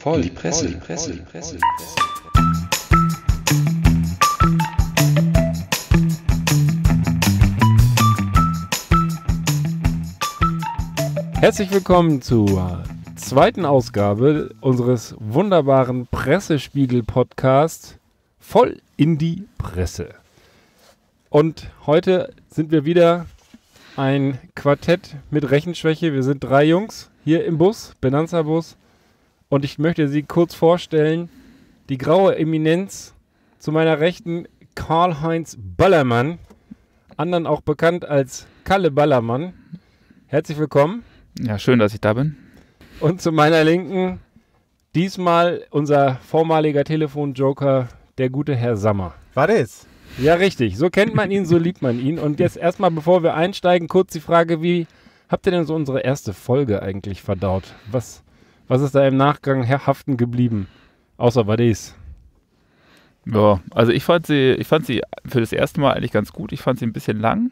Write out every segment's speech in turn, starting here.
Voll die Presse. Herzlich willkommen zur zweiten Ausgabe unseres wunderbaren Pressespiegel-Podcasts Voll in die Presse. Und heute sind wir wieder ein Quartett mit Rechenschwäche. Wir sind 3 Jungs hier im Bus, Benanza-Bus. Und ich möchte sie kurz vorstellen. Die graue Eminenz zu meiner Rechten, Karl-Heinz Ballermann, anderen auch bekannt als Kalle Ballermann. Herzlich willkommen. Ja, schön, dass ich da bin. Und zu meiner Linken, diesmal unser vormaliger Telefonjoker, der gute Herr Sammer. Was ist? Ja, richtig. So kennt man ihn, so liebt man ihn. Und jetzt erstmal, bevor wir einsteigen, kurz die Frage, wie habt ihr denn so unsere erste Folge eigentlich verdaut? Was ist da im Nachgang haften geblieben? Außer Wadis. Ja, also ich fand sie für das erste Mal eigentlich ganz gut. Ich fand sie ein bisschen lang.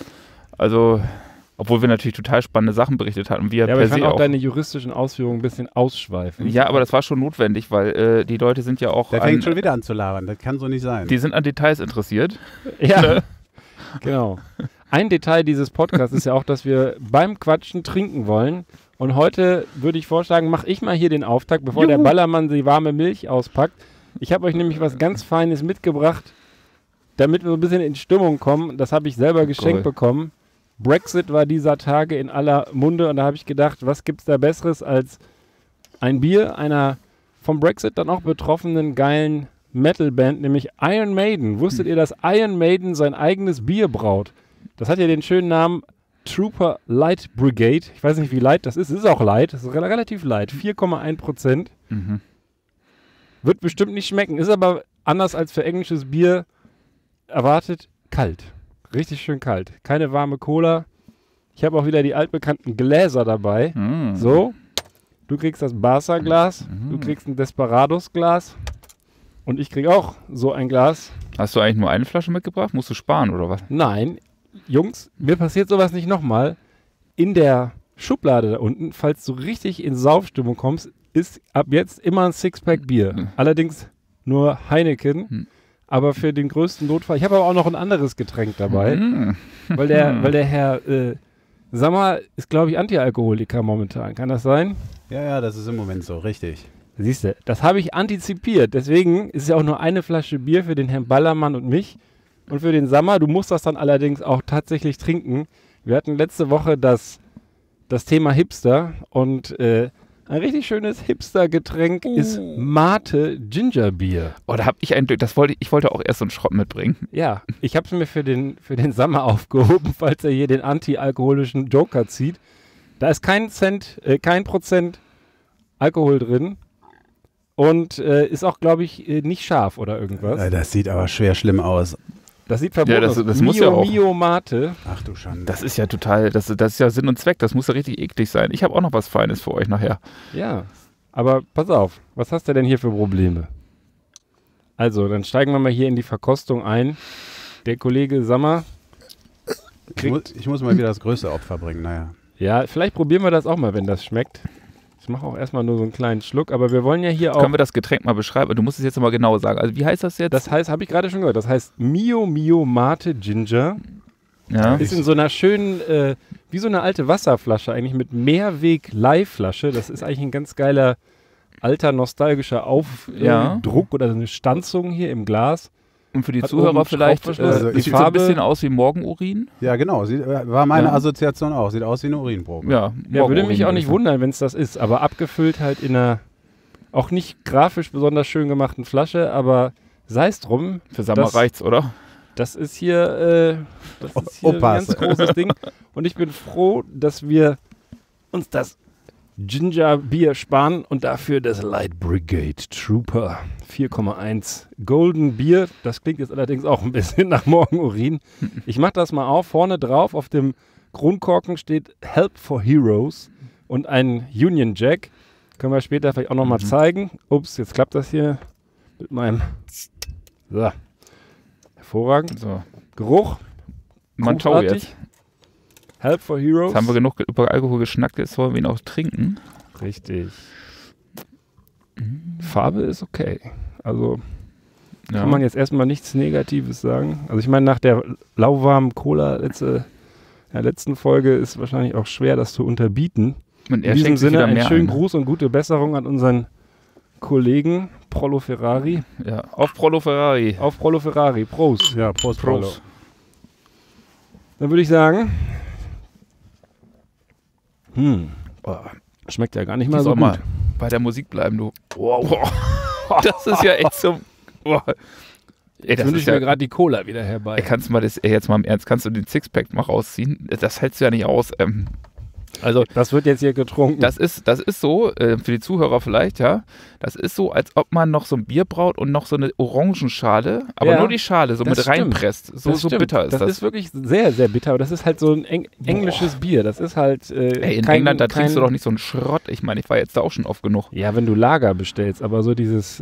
Also, obwohl wir natürlich total spannende Sachen berichtet hatten. Ja, aber ich fand auch deine juristischen Ausführungen ein bisschen ausschweifend. Ja, aber das war schon notwendig, weil die Leute sind ja auch Der fängt schon wieder an zu labern, das kann so nicht sein. Die sind an Details interessiert. Ja, Ne? Genau. Ein Detail dieses Podcasts ist ja auch, dass wir beim Quatschen trinken wollen. Und heute würde ich vorschlagen, mache ich mal hier den Auftakt, bevor der Ballermann die warme Milch auspackt. Ich habe euch nämlich was ganz Feines mitgebracht, damit wir so ein bisschen in Stimmung kommen. Das habe ich selber geschenkt bekommen. Brexit war dieser Tage in aller Munde und da habe ich gedacht, was gibt es da Besseres als ein Bier einer vom Brexit dann auch betroffenen geilen Metalband, nämlich Iron Maiden. Wusstet ihr, dass Iron Maiden sein eigenes Bier braut? Das hat ja den schönen Namen Trooper Light Brigade. Ich weiß nicht, wie light das ist. Es ist auch light. Es ist relativ light. 4,1%. Mhm. Wird bestimmt nicht schmecken. Ist aber anders als für englisches Bier erwartet kalt. Richtig schön kalt. Keine warme Cola. Ich habe auch wieder die altbekannten Gläser dabei. Mhm. So. Du kriegst das Barca-Glas. Du kriegst ein Desperados-Glas. Und ich krieg auch so ein Glas. Hast du eigentlich nur eine Flasche mitgebracht? Musst du sparen oder was? Nein. Jungs, mir passiert sowas nicht nochmal. In der Schublade da unten, falls du richtig in Saufstimmung kommst, ist ab jetzt immer ein Sixpack Bier. Allerdings nur Heineken. Aber für den größten Notfall. Ich habe aber auch noch ein anderes Getränk dabei. Weil der Herr Sammer ist, glaube ich, Antialkoholiker momentan. Kann das sein? Ja, das ist im Moment so, richtig. Siehst du, das habe ich antizipiert. Deswegen ist es ja auch nur eine Flasche Bier für den Herrn Ballermann und mich. Und für den Sammer, du musst das dann allerdings auch tatsächlich trinken. Wir hatten letzte Woche das Thema Hipster und ein richtig schönes Hipster-Getränk ist Mate Gingerbier. Oh, da habe ich ich wollte auch erst so einen Schrott mitbringen. Ja, ich habe es mir für den Sammer aufgehoben, falls er hier den anti-alkoholischen Joker zieht. Da ist kein Prozent Alkohol drin und ist auch, glaube ich, nicht scharf oder irgendwas. Das sieht aber schwer schlimm aus. Das sieht verboten aus. Das muss ja auch. Mio Mate. Ach du Schande. Das ist ja total, das ist ja Sinn und Zweck. Das muss ja richtig eklig sein. Ich habe auch noch was Feines für euch nachher. Ja, aber pass auf, was hast du denn hier für Probleme? Also, dann steigen wir mal hier in die Verkostung ein. Der Kollege Sammer kriegt... Ich muss mal wieder das größte Opfer bringen, naja. Ja, vielleicht probieren wir das auch mal, wenn das schmeckt. Ich mache auch erstmal nur so einen kleinen Schluck, aber wir wollen ja hier auch... Können wir das Getränk mal beschreiben? Du musst es jetzt mal genau sagen. Also wie heißt das jetzt? Das heißt, habe ich gerade schon gehört, das heißt Mio Mate Ginger. Ja. Ist in so einer schönen, wie so eine alte Wasserflasche eigentlich mit Mehrweg-Leihflasche. Das ist eigentlich ein ganz geiler, alter, nostalgischer Aufdruck oder so eine Stanzung hier im Glas. Und für die Hat Zuhörer oben vielleicht, Schraubverschluss. die Farbe sieht so ein bisschen aus wie Morgenurin. Ja, genau. War meine Assoziation auch. Sieht aus wie eine Urinprobe. Ja, Ja, würde mich auch nicht wundern, wenn es das ist. Aber abgefüllt halt in einer auch nicht grafisch besonders schön gemachten Flasche, aber sei es drum. Für Sammer reicht's, oder? Das ist hier, ein ganz großes Ding. Und ich bin froh, dass wir uns das Ginger-Bier sparen und dafür das Light Brigade Trooper 4,1 Golden Bier. Das klingt jetzt allerdings auch ein bisschen nach Morgenurin. Ich mache das mal auf. Vorne drauf auf dem Kronkorken steht Help for Heroes und ein Union Jack. Können wir später vielleicht auch nochmal zeigen. Ups, jetzt klappt das hier mit meinem... So. Hervorragend. So. Geruch. Mantau jetzt. Help for Heroes. Jetzt haben wir genug über Alkohol geschnackt, jetzt wollen wir ihn auch trinken. Richtig. Farbe ist okay. Also kann man jetzt erstmal nichts Negatives sagen. Also ich meine, nach der lauwarmen Cola letzten Folge ist wahrscheinlich auch schwer, das zu unterbieten. Und In diesem Sinne einen schönen Gruß und gute Besserung an unseren Kollegen Prollo Ferrari. Ja, auf Prollo Ferrari. Auf Prollo Ferrari. Prost. Ja, Prost, Prollo. Dann würde ich sagen, schmeckt ja gar nicht mal so gut. Mal bei der Musik bleiben, du. Wow. Das ist ja echt so. Jetzt wünsche ich mir gerade die Cola wieder herbei. Kannst du mal jetzt mal im Ernst, kannst du den Sixpack mal rausziehen? Das hältst du ja nicht aus. Also das wird jetzt hier getrunken. Das ist so, für die Zuhörer vielleicht, ja, das ist so, als ob man noch so ein Bier braut und noch so eine Orangenschale, aber nur die Schale so mit reinpresst. So bitter ist das. Das ist wirklich sehr, sehr bitter, aber das ist halt so ein englisches Bier. Das ist halt in England, da trinkst du doch nicht so einen Schrott. Ich meine, ich war jetzt da auch schon oft genug. Ja, wenn du Lager bestellst, aber so dieses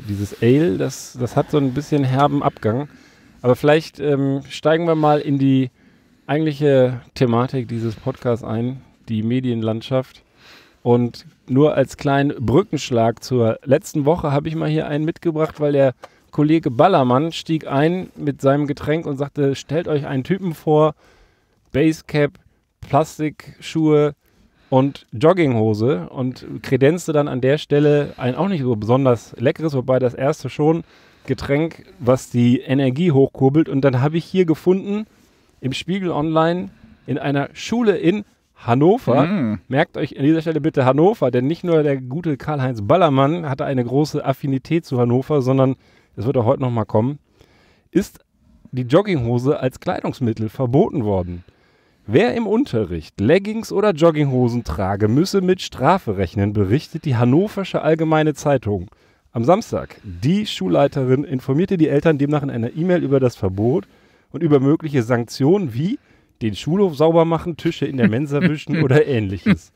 Ale, das hat so ein bisschen herben Abgang. Aber vielleicht steigen wir mal in die eigentliche Thematik dieses Podcasts ein, die Medienlandschaft. Und nur als kleinen Brückenschlag zur letzten Woche habe ich mal hier einen mitgebracht, weil der Kollege Ballermann stieg ein mit seinem Getränk und sagte, stellt euch einen Typen vor, Basecap, Plastikschuhe und Jogginghose, und kredenzte dann an der Stelle ein auch nicht so besonders leckeres, wobei das erste schon, Getränk, was die Energie hochkurbelt. Und dann habe ich hier gefunden, im Spiegel Online, in einer Schule in Hannover. Merkt euch an dieser Stelle bitte Hannover, denn nicht nur der gute Karl-Heinz Ballermann hatte eine große Affinität zu Hannover, sondern, es wird auch heute nochmal kommen, ist die Jogginghose als Kleidungsmittel verboten worden. Wer im Unterricht Leggings oder Jogginghosen trage, müsse mit Strafe rechnen, berichtet die Hannoversche Allgemeine Zeitung. Am Samstag. Die Schulleiterin informierte die Eltern demnach in einer E-Mail über das Verbot und über mögliche Sanktionen wie den Schulhof sauber machen, Tische in der Mensa wischen oder ähnliches.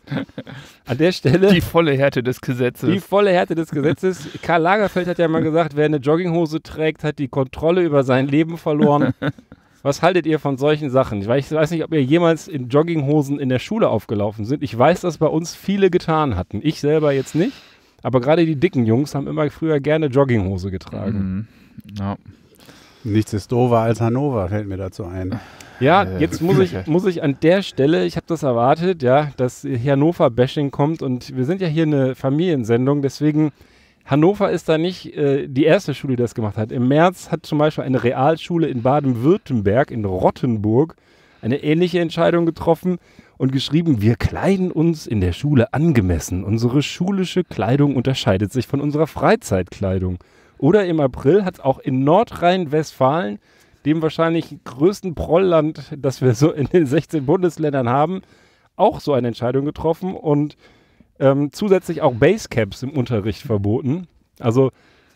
An der Stelle... Die volle Härte des Gesetzes. Die volle Härte des Gesetzes. Karl Lagerfeld hat ja mal gesagt, wer eine Jogginghose trägt, hat die Kontrolle über sein Leben verloren. Was haltet ihr von solchen Sachen? Ich weiß nicht, ob ihr jemals in Jogginghosen in der Schule aufgelaufen sind. Ich weiß, dass bei uns viele getan hatten. Ich selber jetzt nicht. Aber gerade die dicken Jungs haben immer früher gerne Jogginghose getragen. Ja. Nichts ist doofer als Hannover, fällt mir dazu ein. Ja, jetzt muss ich an der Stelle, ich habe das erwartet, ja, dass hier Hannover-Bashing kommt, und wir sind ja hier eine Familiensendung, deswegen, Hannover ist da nicht die erste Schule, die das gemacht hat. Im März hat zum Beispiel eine Realschule in Baden-Württemberg, in Rottenburg, eine ähnliche Entscheidung getroffen und geschrieben, wir kleiden uns in der Schule angemessen. Unsere schulische Kleidung unterscheidet sich von unserer Freizeitkleidung. Oder im April hat es auch in Nordrhein-Westfalen, dem wahrscheinlich größten Prollland, das wir so in den 16 Bundesländern haben, auch so eine Entscheidung getroffen und zusätzlich auch Basecaps im Unterricht verboten. Also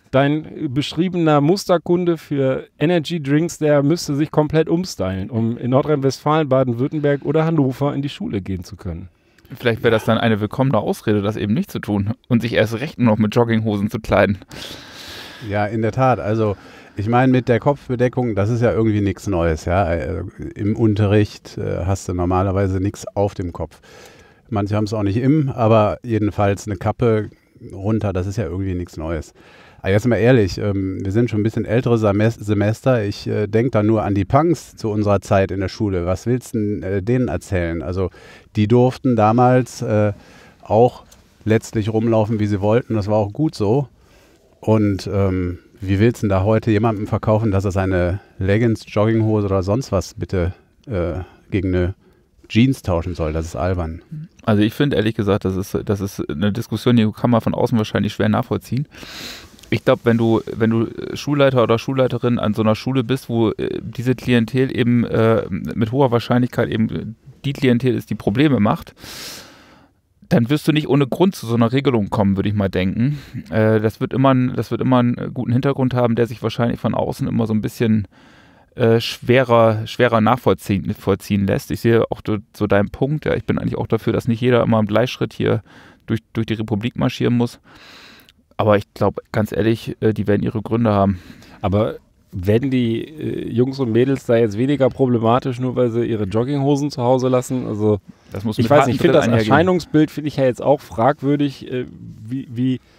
dein beschriebener Musterkunde für Energy Drinks, der müsste sich komplett umstylen, um in Nordrhein-Westfalen, Baden-Württemberg oder Hannover in die Schule gehen zu können. Vielleicht wäre das dann eine willkommene Ausrede, das eben nicht zu tun und sich erst recht nur noch mit Jogginghosen zu kleiden. Ja, in der Tat. Also ich meine, mit der Kopfbedeckung, das ist ja irgendwie nichts Neues. Ja? Im Unterricht hast du normalerweise nichts auf dem Kopf. Manche haben es auch nicht aber jedenfalls eine Kappe runter, das ist ja irgendwie nichts Neues. Aber jetzt mal ehrlich, wir sind schon ein bisschen ältere Semester. Ich denke da nur an die Punks zu unserer Zeit in der Schule. Was willst du denen erzählen? Also die durften damals auch letztlich rumlaufen, wie sie wollten. Das war auch gut so. Und wie willst du da heute jemandem verkaufen, dass er seine Leggings, Jogginghose oder sonst was bitte gegen eine Jeans tauschen soll? Das ist albern. Also ich finde ehrlich gesagt, das ist eine Diskussion, die kann man von außen wahrscheinlich schwer nachvollziehen. Ich glaube, wenn du Schulleiter oder Schulleiterin an so einer Schule bist, wo diese Klientel eben mit hoher Wahrscheinlichkeit eben die Klientel ist, die Probleme macht, dann wirst du nicht ohne Grund zu so einer Regelung kommen, würde ich mal denken. Das wird immer einen guten Hintergrund haben, der sich wahrscheinlich von außen immer so ein bisschen schwerer nachvollziehen lässt. Ich sehe auch so deinen Punkt. Ja, ich bin eigentlich auch dafür, dass nicht jeder immer im Gleichschritt hier durch die Republik marschieren muss. Aber ich glaube, ganz ehrlich, die werden ihre Gründe haben. Aber werden die Jungs und Mädels da jetzt weniger problematisch, nur weil sie ihre Jogginghosen zu Hause lassen? Also ich weiß nicht, ich finde das Erscheinungsbild finde ich ja jetzt auch fragwürdig, wie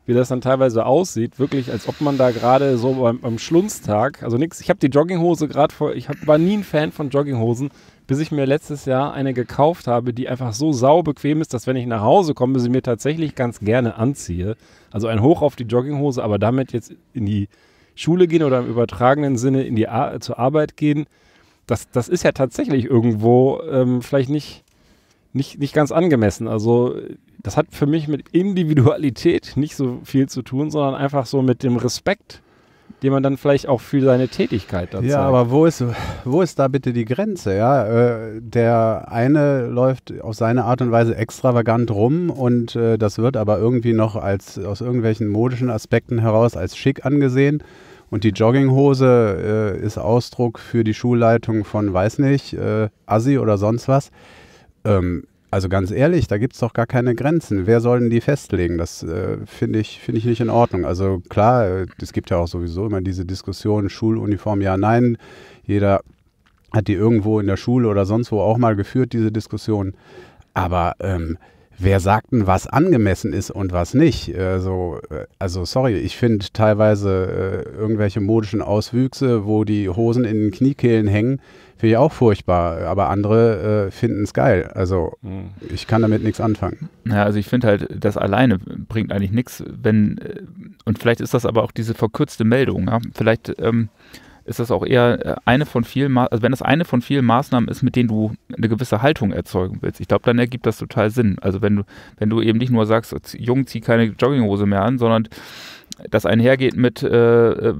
wie das dann teilweise aussieht, wirklich, als ob man da gerade so beim Schlunztag, also nix, ich habe die Jogginghose gerade war nie ein Fan von Jogginghosen, bis ich mir letztes Jahr eine gekauft habe, die einfach so saubequem ist, dass wenn ich nach Hause komme, sie mir tatsächlich ganz gerne anziehe. Also ein Hoch auf die Jogginghose, aber damit jetzt in die Schule gehen oder im übertragenen Sinne zur Arbeit gehen, das ist ja tatsächlich irgendwo vielleicht nicht ganz angemessen. Also das hat für mich mit Individualität nicht so viel zu tun, sondern einfach so mit dem Respekt, den man dann vielleicht auch für seine Tätigkeit dazu zeigt. Ja, aber wo ist da bitte die Grenze? Ja? Der eine läuft auf seine Art und Weise extravagant rum und das wird aber irgendwie noch aus irgendwelchen modischen Aspekten heraus als schick angesehen. Und die Jogginghose ist Ausdruck für die Schulleitung von, weiß nicht, Assi oder sonst was. Also ganz ehrlich, da gibt es doch gar keine Grenzen. Wer soll denn die festlegen? Das finde ich nicht in Ordnung. Also klar, es gibt ja auch sowieso immer diese Diskussion, Schuluniform, ja, nein. Jeder hat die irgendwo in der Schule oder sonst wo auch mal geführt, diese Diskussion. Aber wer sagt denn, was angemessen ist und was nicht? Also sorry, ich finde teilweise irgendwelche modischen Auswüchse, wo die Hosen in den Kniekehlen hängen, finde ich auch furchtbar. Aber andere finden es geil. Also ich kann damit nichts anfangen. Ja, also ich finde halt, das alleine bringt eigentlich nichts, und vielleicht ist das aber auch diese verkürzte Meldung, ja? Vielleicht ist das auch eher eine von vielen, also wenn das eine von vielen Maßnahmen ist, mit denen du eine gewisse Haltung erzeugen willst, ich glaube, dann ergibt das total Sinn. Also wenn du eben nicht nur sagst, Jung, zieh keine Jogginghose mehr an, sondern das einhergeht mit mehr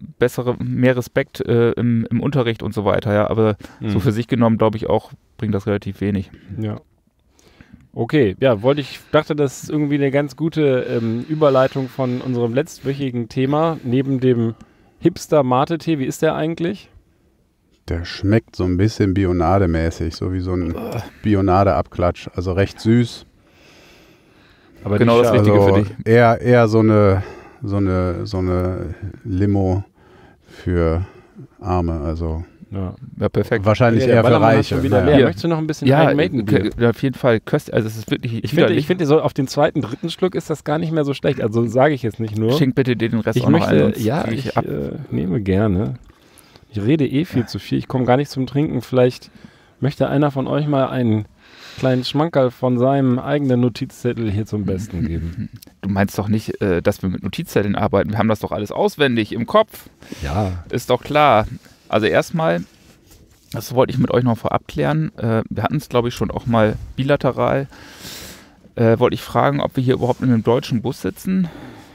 Respekt im Unterricht und so weiter, ja, aber so für sich genommen, glaube ich auch, bringt das relativ wenig. Ja. Okay, ja, dachte, das ist irgendwie eine ganz gute Überleitung von unserem letztwöchigen Thema, neben dem Hipster-Mate-Tee, wie ist der eigentlich? Der schmeckt so ein bisschen Bionade-mäßig, so wie so ein Bionade-Abklatsch. Also recht süß. Aber genau das Richtige für dich. Eher so eine Limo für Arme, also ja, perfekt. Wahrscheinlich eher für Reiche. Möchtest du noch ein bisschen Iron Maiden Bier? Auf jeden Fall. Also es ist wirklich. Ich finde so auf den zweiten, dritten Schluck ist das gar nicht mehr so schlecht. Also sage ich jetzt nicht nur. Schenk bitte dir den Rest auch noch ein. Ja, ich nehme gerne. Ich rede viel zu viel. Ich komme gar nicht zum Trinken. Vielleicht möchte einer von euch mal einen kleinen Schmankerl von seinem eigenen Notizzettel hier zum Besten geben. Du meinst doch nicht, dass wir mit Notizzetteln arbeiten. Wir haben das doch alles auswendig im Kopf. Ja. Ist doch klar. Also erstmal, das wollte ich mit euch noch vorab klären. Wir hatten es, glaube ich, schon auch mal bilateral. Wollte ich fragen, ob wir hier überhaupt in einem deutschen Bus sitzen.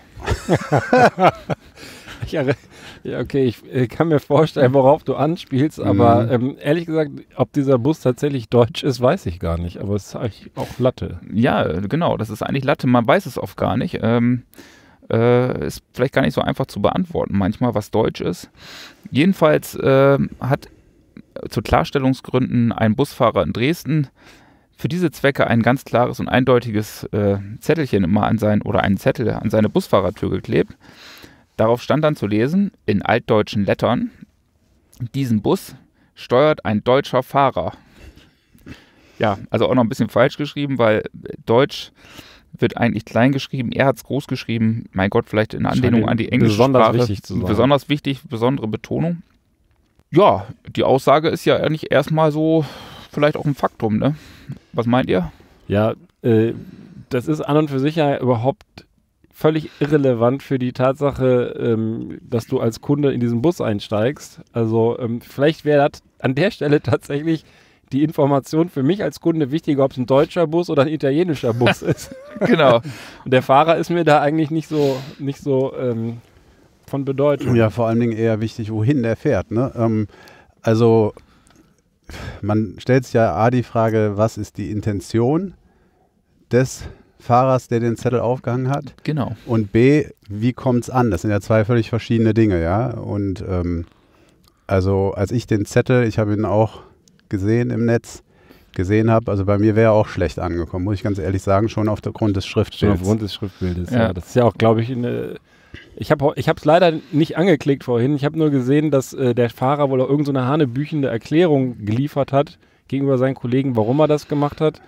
Okay, ich kann mir vorstellen, worauf du anspielst, aber ehrlich gesagt, ob dieser Bus tatsächlich deutsch ist, weiß ich gar nicht. Aber es ist eigentlich auch Latte. Ja, genau, das ist eigentlich Latte. Man weiß es oft gar nicht. Ist vielleicht gar nicht so einfach zu beantworten manchmal, was Deutsch ist. Jedenfalls hat zu Klarstellungsgründen ein Busfahrer in Dresden für diese Zwecke ein ganz klares und eindeutiges Zettelchen immer einen Zettel an seine Busfahrertür geklebt. Darauf stand dann zu lesen, in altdeutschen Lettern, diesen Bus steuert ein deutscher Fahrer. Ja, also auch noch ein bisschen falsch geschrieben, weil Deutsch wird eigentlich klein geschrieben, er hat es groß geschrieben, mein Gott, vielleicht in Anlehnung an die englische Sprache. Wichtig zu sein. Besonders wichtig, besondere Betonung. Ja, die Aussage ist ja eigentlich erstmal so vielleicht auch ein Faktum, ne? Was meint ihr? Ja, das ist an und für sich ja überhaupt völlig irrelevant für die Tatsache, dass du als Kunde in diesen Bus einsteigst. Also vielleicht wäre das an der Stelle tatsächlich die Information für mich als Kunde wichtiger, ob es ein deutscher Bus oder ein italienischer Bus ist. Genau. Und der Fahrer ist mir da eigentlich nicht so von Bedeutung. Ja, vor allen Dingen eher wichtig, wohin der fährt. Ne? Also man stellt sich ja A die Frage, was ist die Intention des Fahrers, der den Zettel aufgehangen hat? Genau. Und B, wie kommt es an? Das sind ja zwei völlig verschiedene Dinge, ja. Und also als ich den Zettel, ich habe ihn auch gesehen habe, also bei mir wäre er auch schlecht angekommen, muss ich ganz ehrlich sagen, schon aufgrund des Schriftbildes. Aufgrund des Schriftbildes, ja. Das ist ja auch, glaube ich, ich habe es leider nicht angeklickt vorhin, ich habe nur gesehen, dass der Fahrer wohl auch irgend so eine hanebüchende Erklärung geliefert hat gegenüber seinen Kollegen, warum er das gemacht hat.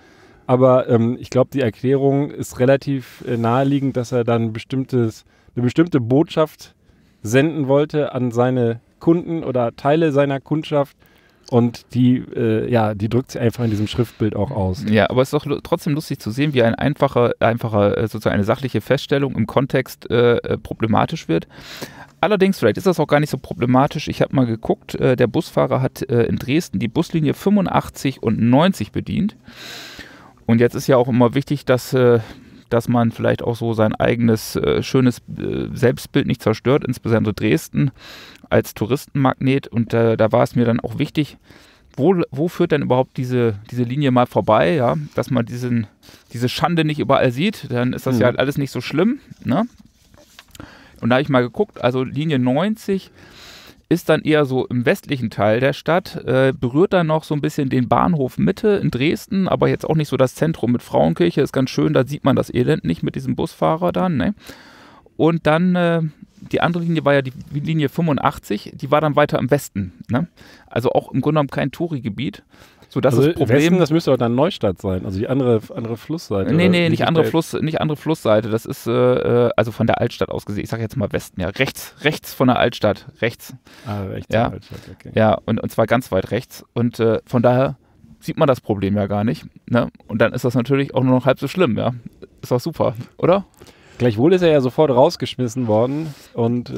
Aber ich glaube, die Erklärung ist relativ naheliegend, dass er dann eine bestimmte Botschaft senden wollte an seine Kunden oder Teile seiner Kundschaft. Und die drückt sich einfach in diesem Schriftbild auch aus. Ja, aber es ist doch trotzdem lustig zu sehen, wie ein einfacher sozusagen eine sachliche Feststellung im Kontext problematisch wird. Allerdings, vielleicht ist das auch gar nicht so problematisch. Ich habe mal geguckt, der Busfahrer hat in Dresden die Buslinie 85 und 90 bedient. Und jetzt ist ja auch immer wichtig, dass man vielleicht auch so sein eigenes schönes Selbstbild nicht zerstört, insbesondere Dresden als Touristenmagnet. Und da war es mir dann auch wichtig, wo führt denn überhaupt diese Linie mal vorbei, ja? Dass man diese Schande nicht überall sieht, dann ist das ja alles nicht so schlimm. Ne? Und da habe ich mal geguckt, also Linie 90 ist dann eher so im westlichen Teil der Stadt, berührt dann noch so ein bisschen den Bahnhof Mitte in Dresden, aber jetzt auch nicht so das Zentrum mit Frauenkirche, ist ganz schön, da sieht man das Elend nicht mit diesem Busfahrer dann. Ne? Und dann die andere Linie war ja die Linie 85, die war dann weiter im Westen. Ne? Also auch im Grunde genommen kein Touri-Gebiet. So, das ist das Problem. Westen, das müsste doch dann Neustadt sein, also die andere Flussseite. Nee, nicht andere Flussseite. Das ist also von der Altstadt aus gesehen. Ich sage jetzt mal Westen, ja. Rechts von der Altstadt. Rechts. Rechts ja. von der Altstadt, okay. Ja, und zwar ganz weit rechts. Und von daher sieht man das Problem ja gar nicht. Ne? Und dann ist das natürlich auch nur noch halb so schlimm, ja. Ist doch super, oder? Gleichwohl ist er ja sofort rausgeschmissen worden und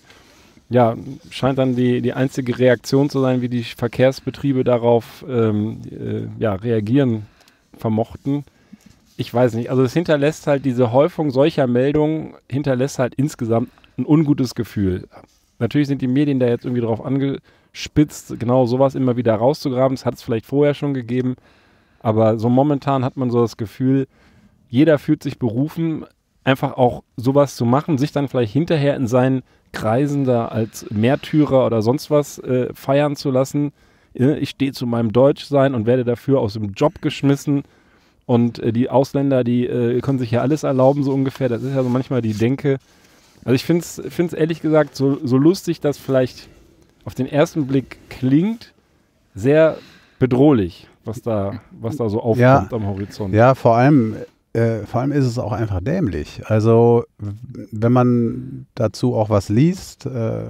scheint dann die einzige Reaktion zu sein, wie die Verkehrsbetriebe darauf reagieren vermochten. Ich weiß nicht, also es hinterlässt halt diese Häufung solcher Meldungen, hinterlässt halt insgesamt ein ungutes Gefühl. Natürlich sind die Medien da jetzt irgendwie drauf angespitzt, genau sowas immer wieder rauszugraben. Das hat es vielleicht vorher schon gegeben, aber so momentan hat man so das Gefühl, jeder fühlt sich berufen, einfach auch sowas zu machen, sich dann vielleicht hinterher in seinen Kreisen da als Märtyrer oder sonst was feiern zu lassen. Ich stehe zu meinem Deutschsein und werde dafür aus dem Job geschmissen und die Ausländer, die können sich ja alles erlauben, so ungefähr. Das ist ja so manchmal die Denke. Also ich finde es ehrlich gesagt so lustig, dass vielleicht auf den ersten Blick klingt, sehr bedrohlich, was da so aufkommt am Horizont. Ja, vor allem ist es auch einfach dämlich. Also wenn man dazu auch was liest,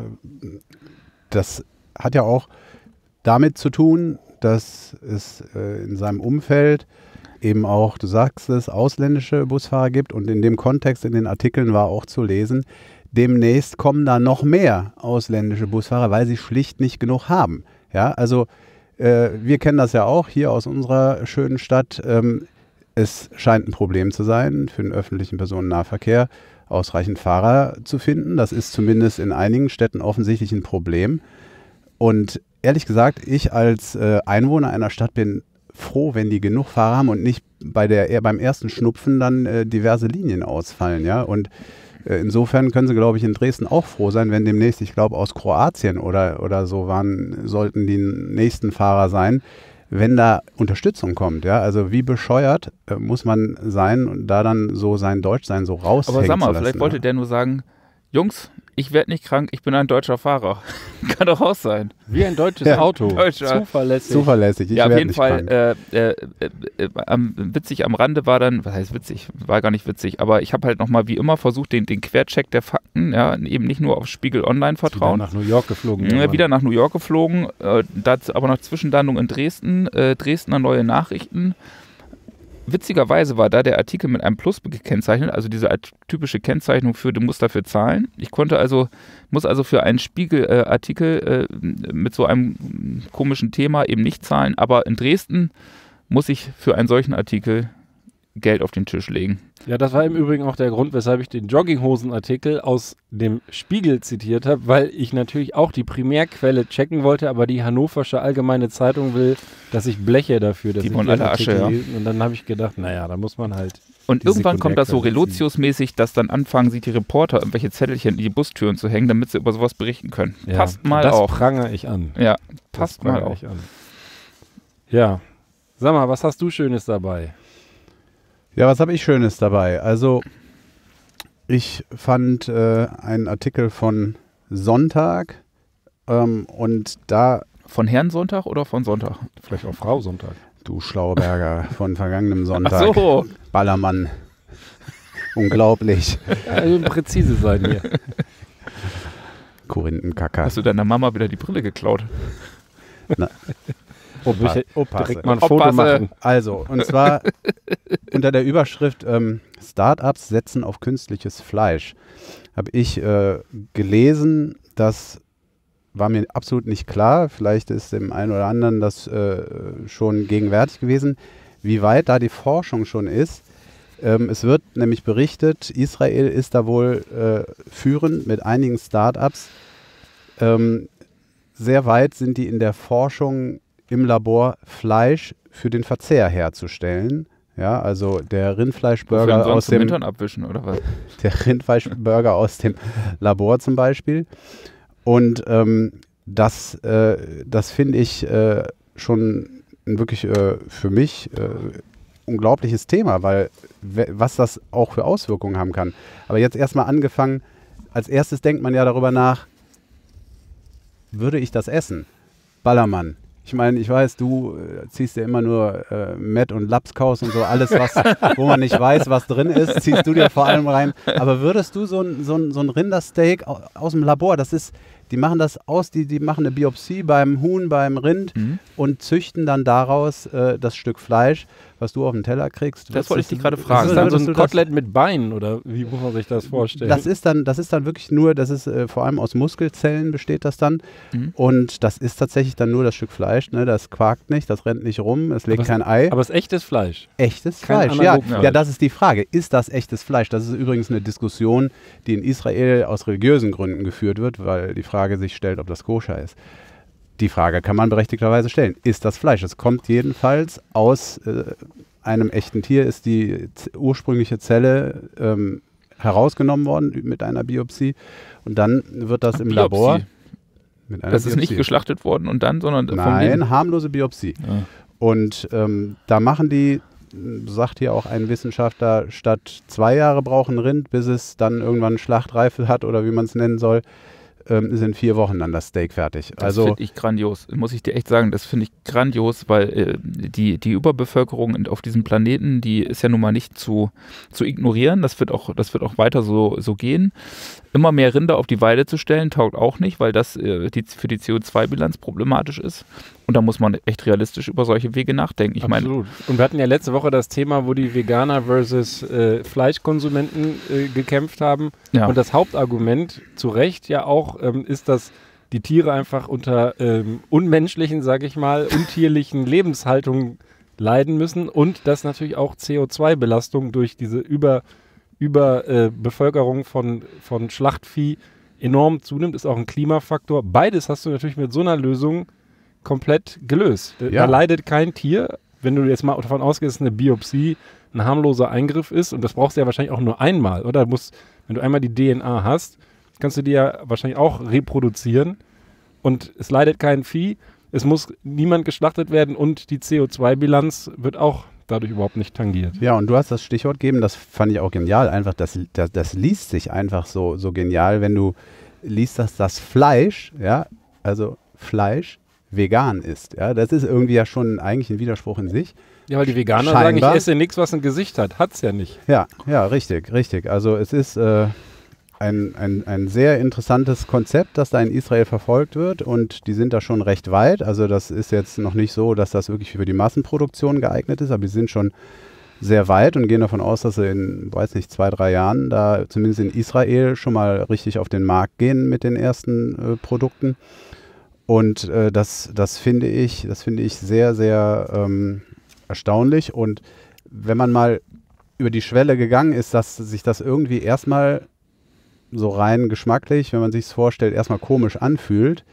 das hat ja auch damit zu tun, dass es in seinem Umfeld eben auch, du sagst es, ausländische Busfahrer gibt und in dem Kontext, in den Artikeln war auch zu lesen, demnächst kommen da noch mehr ausländische Busfahrer, weil sie schlicht nicht genug haben. Ja, also wir kennen das ja auch hier aus unserer schönen Stadt. Es scheint ein Problem zu sein, für den öffentlichen Personennahverkehr ausreichend Fahrer zu finden. Das ist zumindest in einigen Städten offensichtlich ein Problem. Und ehrlich gesagt, ich als Einwohner einer Stadt bin froh, wenn die genug Fahrer haben und nicht beim ersten Schnupfen dann diverse Linien ausfallen. Ja? Und insofern können sie, glaube ich, in Dresden auch froh sein, wenn demnächst, ich glaube, aus Kroatien oder so sollten die nächsten Fahrer sein, wenn da Unterstützung kommt, ja, also wie bescheuert muss man sein und da dann so sein Deutschsein so raushängen Aber sag mal, zu lassen, vielleicht wollte der nur sagen, Jungs, ich werde nicht krank, ich bin ein deutscher Fahrer. Kann doch auch sein. Wie ein deutsches Auto. Zuverlässig. Ja, auf jeden Fall. Witzig am Rande war dann, was heißt witzig? War gar nicht witzig, aber ich habe halt nochmal wie immer versucht, den Quercheck der Fakten, ja, eben nicht nur auf Spiegel Online vertrauen. Wieder nach New York geflogen. Wieder nach New York geflogen, dazu aber noch Zwischenlandung in Dresden, Dresdner Neue Nachrichten. Witzigerweise war da der Artikel mit einem Plus gekennzeichnet, also diese typische Kennzeichnung für, du musst dafür zahlen. Muss also für einen Spiegel-Artikel mit so einem komischen Thema eben nicht zahlen, aber in Dresden muss ich für einen solchen Artikel Geld auf den Tisch legen. Ja, das war im Übrigen auch der Grund, weshalb ich den Jogginghosen-Artikel aus dem Spiegel zitiert habe, weil ich natürlich auch die Primärquelle checken wollte, aber die Hannoversche Allgemeine Zeitung will, dass ich bleche dafür, dass die ich wollen alle Asche, ja. Und dann habe ich gedacht, naja, da muss man halt. Und irgendwann kommt das so Relotius-mäßig, dass dann anfangen, sich die Reporter irgendwelche Zettelchen in die Bustüren zu hängen, damit sie über sowas berichten können. Ja, passt mal das auf. Das prangere ich an. Ja, passt mal auf. Ja, sag mal, was hast du Schönes dabei? Ja, was habe ich Schönes dabei? Also ich fand einen Artikel von Sonntag und da... Von Herrn Sonntag oder von Sonntag? Vielleicht auch Frau Sonntag. Du Schlauberger von vergangenem Sonntag. Ach so. Ballermann. Unglaublich. Also präzise sein hier. Korinthenkacker. Hast du deiner Mama wieder die Brille geklaut? Direkt mal ein Foto Oppasse. machen. Also, und zwar unter der Überschrift Startups setzen auf künstliches Fleisch habe ich gelesen, das war mir absolut nicht klar, vielleicht ist dem einen oder anderen das schon gegenwärtig gewesen, wie weit da die Forschung schon ist. Es wird nämlich berichtet, Israel ist da wohl führend mit einigen Startups. Sehr weit sind die in der Forschung im Labor, Fleisch für den Verzehr herzustellen. Ja, also der Rindfleischburger aus dem Hintern abwischen oder was? Der Rindfleischburger aus dem Labor zum Beispiel. Und das finde ich schon ein wirklich für mich unglaubliches Thema, weil was das auch für Auswirkungen haben kann. Aber jetzt erstmal angefangen, als erstes denkt man ja darüber nach, würde ich das essen? Ballermann. Ich meine, ich weiß, du ziehst ja immer nur Met und Lapskaus und so, alles, wo man nicht weiß, was drin ist, ziehst du dir vor allem rein. Aber würdest du so ein Rindersteak aus dem Labor, die machen das aus, die machen eine Biopsie beim Huhn, beim Rind und züchten dann daraus das Stück Fleisch, was du auf den Teller kriegst. Das wollte ich dich gerade fragen. Das ist dann so ein Kotelett mit Beinen oder wie muss man sich das vorstellen? Das ist dann wirklich nur, vor allem aus Muskelzellen besteht das dann und das ist tatsächlich dann nur das Stück Fleisch, ne? Das quakt nicht, das rennt nicht rum, es legt kein Ei. Aber es ist echtes Fleisch. Echtes Kein Fleisch, ja. Analog- Ja, das ist die Frage. Ist das echtes Fleisch? Das ist übrigens eine Diskussion, die in Israel aus religiösen Gründen geführt wird, weil die Frage sich stellt, ob das koscher ist. Die Frage kann man berechtigterweise stellen. Ist das Fleisch? Es kommt jedenfalls aus einem echten Tier, ist die ursprüngliche Zelle herausgenommen worden mit einer Biopsie und dann wird das im Biopsie. Labor mit einer Das ist nicht Biopsie. geschlachtet worden und dann, sondern vom Nein, Leben. harmlose Biopsie. Ja. Und da machen die, sagt hier auch ein Wissenschaftler, statt 2 Jahre brauchen Rind, bis es dann irgendwann Schlachtreife hat oder wie man es nennen soll, ist in 4 Wochen dann das Steak fertig. Das Also finde ich grandios. Muss ich dir echt sagen, das finde ich grandios, weil die Überbevölkerung auf diesem Planeten, die ist ja nun mal nicht zu ignorieren. Das wird auch weiter so gehen. Immer mehr Rinder auf die Weide zu stellen, taugt auch nicht, weil das für die CO2-Bilanz problematisch ist. Und da muss man echt realistisch über solche Wege nachdenken. Ich meine, Absolut. Und wir hatten ja letzte Woche das Thema, wo die Veganer versus Fleischkonsumenten gekämpft haben. ja. Und das Hauptargument, zu Recht ja auch, ist, dass die Tiere einfach unter unmenschlichen, sage ich mal, untierlichen Lebenshaltungen leiden müssen und dass natürlich auch CO2-Belastung durch diese Überbevölkerung von Schlachtvieh enorm zunimmt, ist auch ein Klimafaktor. Beides hast du natürlich mit so einer Lösung komplett gelöst. Ja. Da leidet kein Tier, wenn du jetzt mal davon ausgehst, dass eine Biopsie ein harmloser Eingriff ist und das brauchst du ja wahrscheinlich auch nur einmal, oder? Wenn du einmal die DNA hast, kannst du die ja wahrscheinlich auch reproduzieren und es leidet kein Vieh, es muss niemand geschlachtet werden und die CO2-Bilanz wird auch dadurch überhaupt nicht tangiert. ja, und du hast das Stichwort gegeben, das fand ich auch genial. Einfach, das liest sich einfach so genial, wenn du liest, dass das Fleisch, ja, also Fleisch vegan ist. Ja, das ist irgendwie ja schon eigentlich ein Widerspruch in sich. Ja, weil die Veganer Scheinbar. sagen, ich esse nichts, was ein Gesicht hat. Hat's ja nicht. Ja, richtig. Also es ist ein sehr interessantes Konzept, das da in Israel verfolgt wird und die sind da schon recht weit. Also das ist jetzt noch nicht so, dass das wirklich für die Massenproduktion geeignet ist, aber die sind schon sehr weit und gehen davon aus, dass sie in, 2-3 Jahren da zumindest in Israel schon mal richtig auf den Markt gehen mit den ersten Produkten. Und das finde ich sehr, sehr erstaunlich. Und wenn man mal über die Schwelle gegangen ist, dass sich das irgendwie erstmal so rein geschmacklich, wenn man sich es vorstellt, erstmal komisch anfühlt,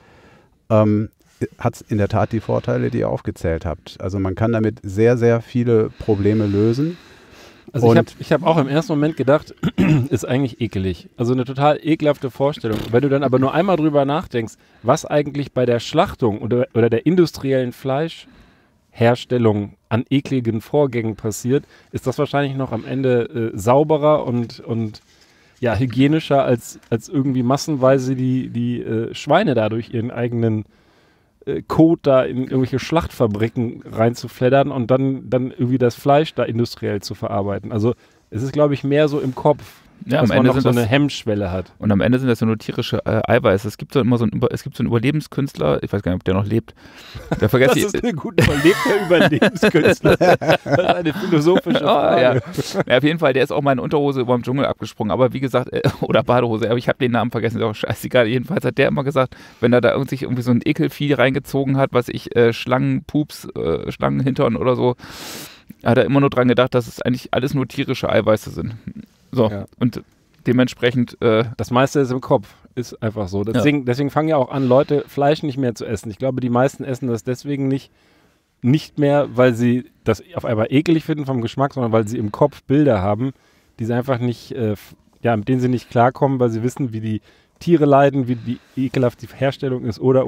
hat es in der Tat die Vorteile, die ihr aufgezählt habt. Also man kann damit sehr, sehr viele Probleme lösen. Also ich hab auch im ersten Moment gedacht, ist eigentlich ekelig. Also eine total ekelhafte Vorstellung. Wenn du dann aber nur einmal drüber nachdenkst, was eigentlich bei der Schlachtung oder der industriellen Fleischherstellung an ekligen Vorgängen passiert, ist das wahrscheinlich noch am Ende sauberer und ja, hygienischer als irgendwie massenweise die Schweine dadurch ihren eigenen Kot da in irgendwelche Schlachtfabriken reinzufleddern und dann irgendwie das Fleisch da industriell zu verarbeiten. Also es ist, glaube ich, mehr so im Kopf, Ja, dass am man Ende noch so eine Hemmschwelle hat. Und am Ende sind das ja nur tierische Eiweiße. Es gibt so einen Überlebenskünstler, ich weiß gar nicht, ob der noch lebt. Da vergesse Das ist eine gute lebt der Überlebenskünstler. Das ist eine philosophische Frage. Ja, auf jeden Fall, der ist auch mal in Unterhose über dem Dschungel abgesprungen. Aber wie gesagt, oder Badehose, aber ich habe den Namen vergessen, ist auch scheißegal. Jedenfalls hat der immer gesagt, wenn er da sich irgendwie so ein Ekelvieh reingezogen hat, was ich, Schlangenpups, Schlangenhintern oder so, hat er immer nur dran gedacht, dass es eigentlich alles nur tierische Eiweiße sind. So, Ja. und dementsprechend Das meiste ist im Kopf, ist einfach so. Deswegen fangen ja auch an, Leute Fleisch nicht mehr zu essen. Ich glaube, die meisten essen das deswegen nicht mehr, weil sie das auf einmal ekelig finden vom Geschmack, sondern weil sie im Kopf Bilder haben, die sie einfach nicht, mit denen sie nicht klarkommen, weil sie wissen, wie die Tiere leiden, wie die ekelhaft die Herstellung ist oder.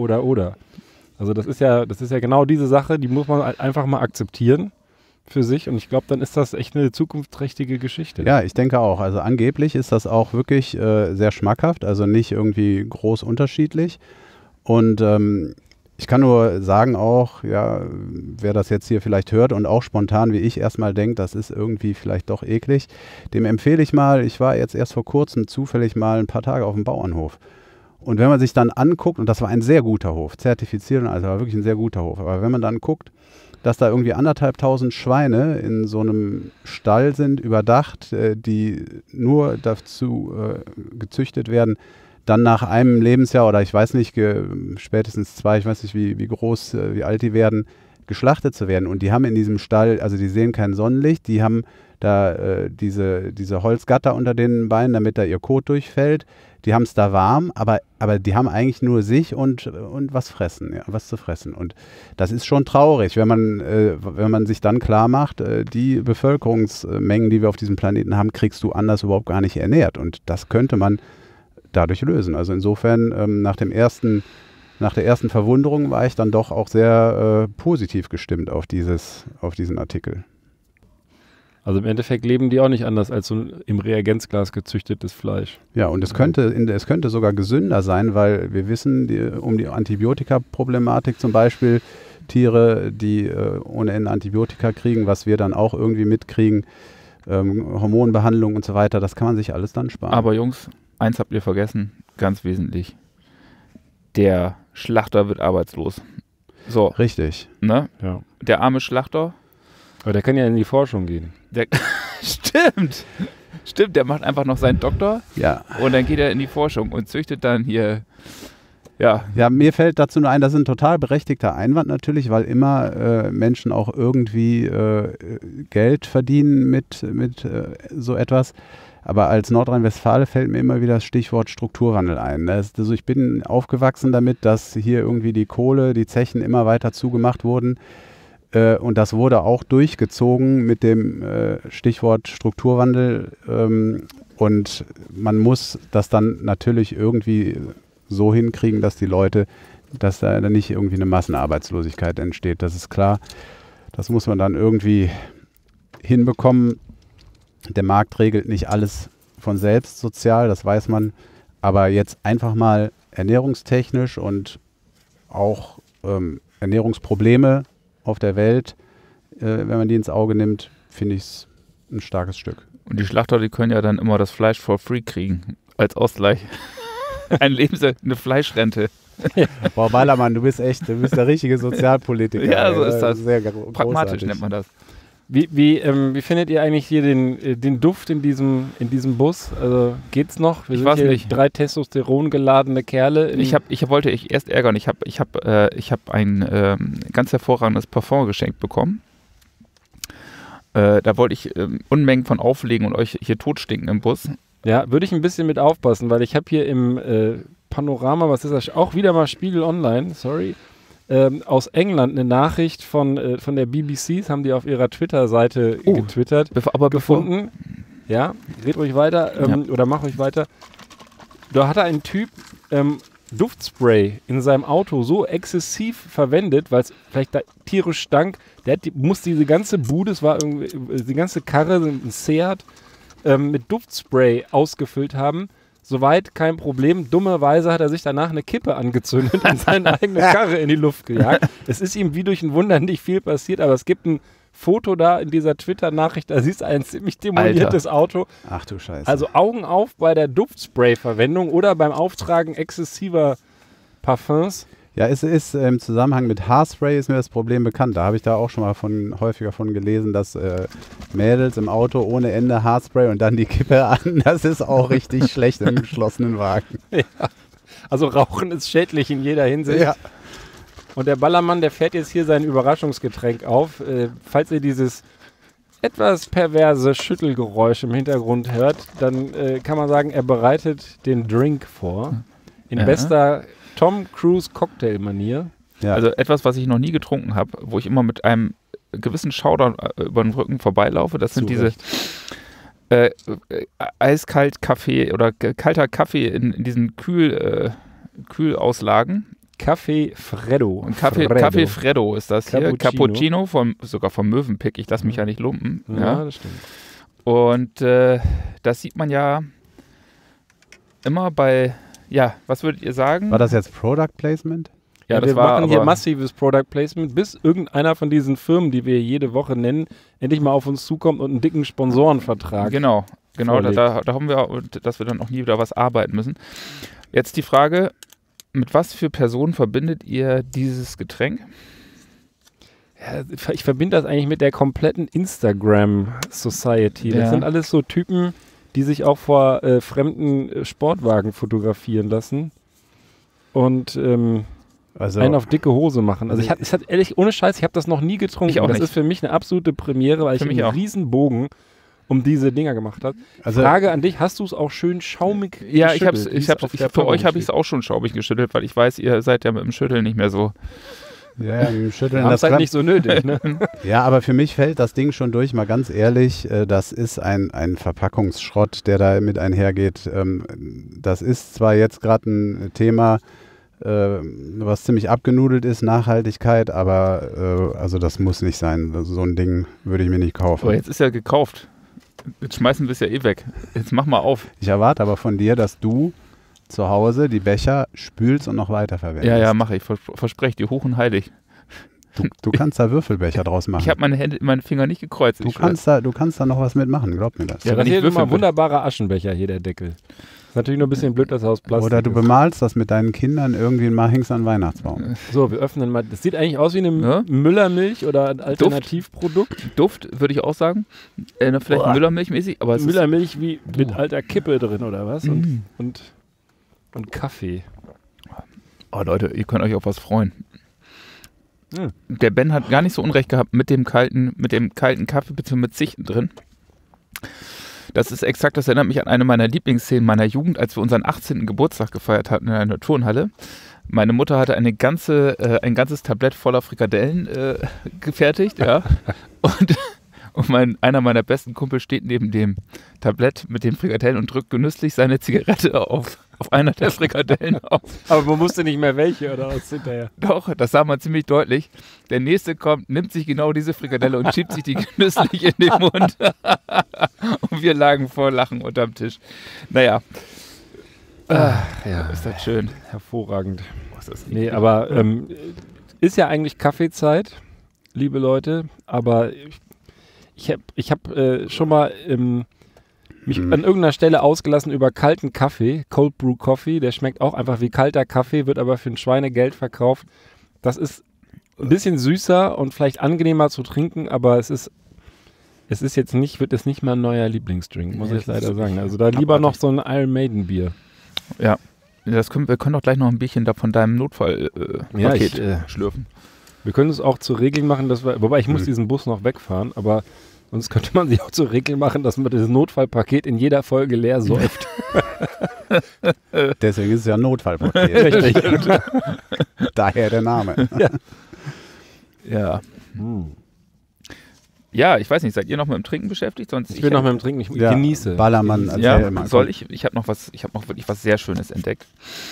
Also das ist ja genau diese Sache, die muss man halt einfach mal akzeptieren für sich und ich glaube, dann ist das echt eine zukunftsträchtige Geschichte. Ja, ich denke auch. Also angeblich ist das auch wirklich sehr schmackhaft, also nicht irgendwie groß unterschiedlich. Und ich kann nur sagen auch, ja, wer das jetzt hier vielleicht hört und auch spontan wie ich erstmal denkt, das ist irgendwie vielleicht doch eklig, dem empfehle ich mal, ich war jetzt erst vor kurzem zufällig mal ein paar Tage auf dem Bauernhof. Und wenn man sich dann anguckt, und das war ein sehr guter Hof, zertifiziert, also war wirklich ein sehr guter Hof, aber wenn man dann guckt, dass da irgendwie 1.500 Schweine in so einem Stall sind, überdacht, die nur dazu gezüchtet werden, dann nach einem Lebensjahr oder ich weiß nicht, spätestens 2, ich weiß nicht, wie groß, wie alt die werden, geschlachtet zu werden. Und die haben in diesem Stall, also die sehen kein Sonnenlicht, die haben da diese Holzgatter unter den Beinen, damit da ihr Kot durchfällt. Die haben es da warm, aber die haben eigentlich nur sich und was fressen, ja, was zu fressen. Und das ist schon traurig, wenn man sich dann klar macht, die Bevölkerungsmengen, die wir auf diesem Planeten haben, kriegst du anders überhaupt gar nicht ernährt. Und das könnte man dadurch lösen. Also insofern, nach der ersten Verwunderung war ich dann doch auch sehr positiv gestimmt auf diesen Artikel. Also im Endeffekt leben die auch nicht anders als so im Reagenzglas gezüchtetes Fleisch. Ja, und es könnte sogar gesünder sein, weil wir wissen, um die Antibiotika-Problematik zum Beispiel, Tiere, die ohne Ende Antibiotika kriegen, was wir dann auch irgendwie mitkriegen, Hormonbehandlung und so weiter, das kann man sich alles dann sparen. Aber Jungs, eins habt ihr vergessen, ganz wesentlich. Der Schlachter wird arbeitslos. So. Richtig. Ne? Ja. Der arme Schlachter. Aber der kann ja in die Forschung gehen. Stimmt, der macht einfach noch seinen Doktor und dann geht er in die Forschung und züchtet dann hier, ja. Ja, mir fällt dazu nur ein, das ist ein total berechtigter Einwand natürlich, weil immer Menschen auch irgendwie Geld verdienen mit so etwas. Aber als Nordrhein-Westfale fällt mir immer wieder das Stichwort Strukturwandel ein. Also ich bin aufgewachsen damit, dass hier irgendwie die Kohle, die Zechen immer weiter zugemacht wurden. Und das wurde auch durchgezogen mit dem Stichwort Strukturwandel. Und man muss das dann natürlich irgendwie so hinkriegen, dass dass da nicht irgendwie eine Massenarbeitslosigkeit entsteht. Das ist klar. Das muss man dann irgendwie hinbekommen. Der Markt regelt nicht alles von selbst sozial, das weiß man. Aber jetzt einfach mal ernährungstechnisch und auch Ernährungsprobleme auf der Welt, wenn man die ins Auge nimmt, finde ich es ein starkes Stück. Und die Schlachter, die können ja dann immer das Fleisch for free kriegen, als Ausgleich. Eine Fleischrente. Boah, Ballermann, du bist der richtige Sozialpolitiker. Ja, so ist das. Sehr pragmatisch nennt man das. Wie findet ihr eigentlich hier den Duft in diesem Bus? Also geht's noch? Wir sind hier nicht. 3 Testosteron geladene Kerle. Ich wollte erst ärgern. Ich hab ein ganz hervorragendes Parfum geschenkt bekommen. Da wollte ich Unmengen von auflegen und euch hier totstinken im Bus. Ja, würde ich ein bisschen mit aufpassen, weil ich habe hier im Panorama, was ist das? Auch wieder mal Spiegel Online, sorry. Aus England eine Nachricht von der BBC, das haben die auf ihrer Twitter-Seite getwittert, gefunden. Ja, red ruhig weiter oder mach ruhig weiter. Da hat ein Typ Duftspray in seinem Auto so exzessiv verwendet, weil es vielleicht da tierisch stank. Musste diese ganze Bude, es war irgendwie die ganze Karre, ein Seat, mit Duftspray ausgefüllt haben, Soweit kein Problem. Dummerweise hat er sich danach eine Kippe angezündet und seine eigene Karre in die Luft gejagt. Es ist ihm wie durch ein Wunder nicht viel passiert, aber es gibt ein Foto da in dieser Twitter-Nachricht, da siehst du ein ziemlich demoliertes Auto. Ach du Scheiße. Also Augen auf bei der Duftspray-Verwendung oder beim Auftragen exzessiver Parfums. Ja, es ist im Zusammenhang mit Haarspray ist mir das Problem bekannt. Da habe ich da auch schon mal häufiger von gelesen, dass Mädels im Auto ohne Ende Haarspray und dann die Kippe an. Das ist auch richtig schlecht im geschlossenen Wagen. Ja. Also Rauchen ist schädlich in jeder Hinsicht. Ja. Und der Ballermann, der fährt jetzt hier sein Überraschungsgetränk auf. Falls ihr dieses etwas perverse Schüttelgeräusch im Hintergrund hört, dann kann man sagen, er bereitet den Drink vor. In bester Tom Cruise Cocktail-Manier. Ja. Also etwas, was ich noch nie getrunken habe, wo ich immer mit einem gewissen Schauder über den Rücken vorbeilaufe, das sind diese eiskalt Kaffee oder kalter Kaffee in diesen Kühlauslagen. Kaffee Freddo. Kaffee Freddo ist das hier. Cappuccino. Sogar vom Mövenpick. Ich lasse mich ja nicht lumpen. Ja, das stimmt. Und das sieht man ja immer bei, ja, was würdet ihr sagen? War das jetzt Product Placement? Ja, das wir war machen hier aber massives Product Placement, bis irgendeiner von diesen Firmen, die wir jede Woche nennen, endlich mal auf uns zukommt und einen dicken Sponsorenvertrag. Genau, vorlegt. da haben wir, dass wir dann auch nie wieder was arbeiten müssen. Jetzt die Frage, mit was für Personen verbindet ihr dieses Getränk? Ja, ich verbinde das eigentlich mit der kompletten Instagram-Society. Das Ja. sind alles so Typen, die sich auch vor fremden Sportwagen fotografieren lassen und Also, einen auf dicke Hose machen. Also es hat ehrlich, ohne Scheiß, ich habe das noch nie getrunken. Ich auch das nicht. ist für mich eine absolute Premiere, weil Für ich mich einen auch. riesen Bogen um diese Dinger gemacht habe. also Frage an dich, hast du es auch schön schaumig Ja, geschüttelt, wie es auf der für euch Packung habe ich es steht? auch schon schaubig geschüttelt, weil ich weiß, ihr seid ja mit dem Schütteln nicht mehr so. ja, im Schütteln Haben das es halt klappt. nicht so nötig, ne? Ja, aber für mich fällt das Ding schon durch, mal ganz ehrlich. Das ist ein Verpackungsschrott, der da mit einhergeht. Das ist zwar jetzt gerade ein Thema, was ziemlich abgenudelt ist, Nachhaltigkeit, aber also das muss nicht sein. So ein Ding würde ich mir nicht kaufen. Aber jetzt ist ja gekauft. Jetzt schmeißen wir es ja eh weg. Jetzt mach mal auf. Ich erwarte aber von dir, dass du zu Hause die Becher spülst und noch weiterverwendest. Ja, mache ich. Verspreche dir, hoch und heilig. Du kannst da Würfelbecher draus machen. Ich habe meine Finger nicht gekreuzt. Du ich schwör. kannst da noch was mitmachen, glaub mir das. Ja, Das wenn ich hier ist immer würfeln ein wunderbarer Aschenbecher hier, der Deckel. Ist natürlich nur ein bisschen blöd, dass er aus Plastik Oder du ist. bemalst das mit deinen Kindern irgendwie mal hängst an den Weihnachtsbaum. So, wir öffnen mal. Das sieht eigentlich aus wie eine Ja. Müllermilch oder ein Alternativprodukt. Duft, würde ich auch sagen. Vielleicht Müllermilchmäßig, aber es ist Müllermilch wie mit alter Kippe drin oder was? Mm. Und Kaffee. Oh Leute, ihr könnt euch auf was freuen. Hm. Der Ben hat gar nicht so unrecht gehabt mit dem kalten Kaffee bzw. mit Zichten drin. Das ist exakt, das erinnert mich an eine meiner Lieblingsszenen meiner Jugend, als wir unseren 18. Geburtstag gefeiert hatten in einer Turnhalle. Meine Mutter hatte ein ganzes Tablett voller Frikadellen gefertigt, ja. Und einer meiner besten Kumpel steht neben dem Tablett mit den Frikadellen und drückt genüsslich seine Zigarette auf einer der Frikadellen auf. Aber man wusste nicht mehr welche oder was hinterher. Doch, das sah man ziemlich deutlich. Der nächste kommt, nimmt sich genau diese Frikadelle und schiebt sich die genüsslich in den Mund. Und wir lagen vor Lachen unterm Tisch. Naja. Ja, Ist das schön. hervorragend. Was ist das? Nee, aber ist ja eigentlich Kaffeezeit, liebe Leute. Aber ich hab schon mal mich an irgendeiner Stelle ausgelassen über kalten Kaffee, Cold Brew Coffee. Der schmeckt auch einfach wie kalter Kaffee, wird aber für ein Schweinegeld verkauft. Das ist ein bisschen süßer und vielleicht angenehmer zu trinken, aber es ist jetzt nicht, wird es nicht mal ein neuer Lieblingsdrink, muss Nee, ich das ist leider sagen. Also da lieber noch so ein Iron Maiden Bier. Ja. Wir können doch gleich noch ein Bierchen da von deinem Notfallpaket schlürfen. Wir können es auch zur Regel machen, wobei ich muss diesen Bus noch wegfahren, aber sonst könnte man sich auch zur Regel machen, dass man das Notfallpaket in jeder Folge leer säuft. Deswegen ist es ja ein Notfallpaket. Richtig. Daher der Name. Ja. Ja, ich weiß nicht, seid ihr noch mit dem Trinken beschäftigt? Sonst Ich bin noch mit dem Trinken, ich Ja, genieße. Ballermann, erzähl Ja, immer. soll ich? Ich habe noch wirklich was sehr Schönes entdeckt.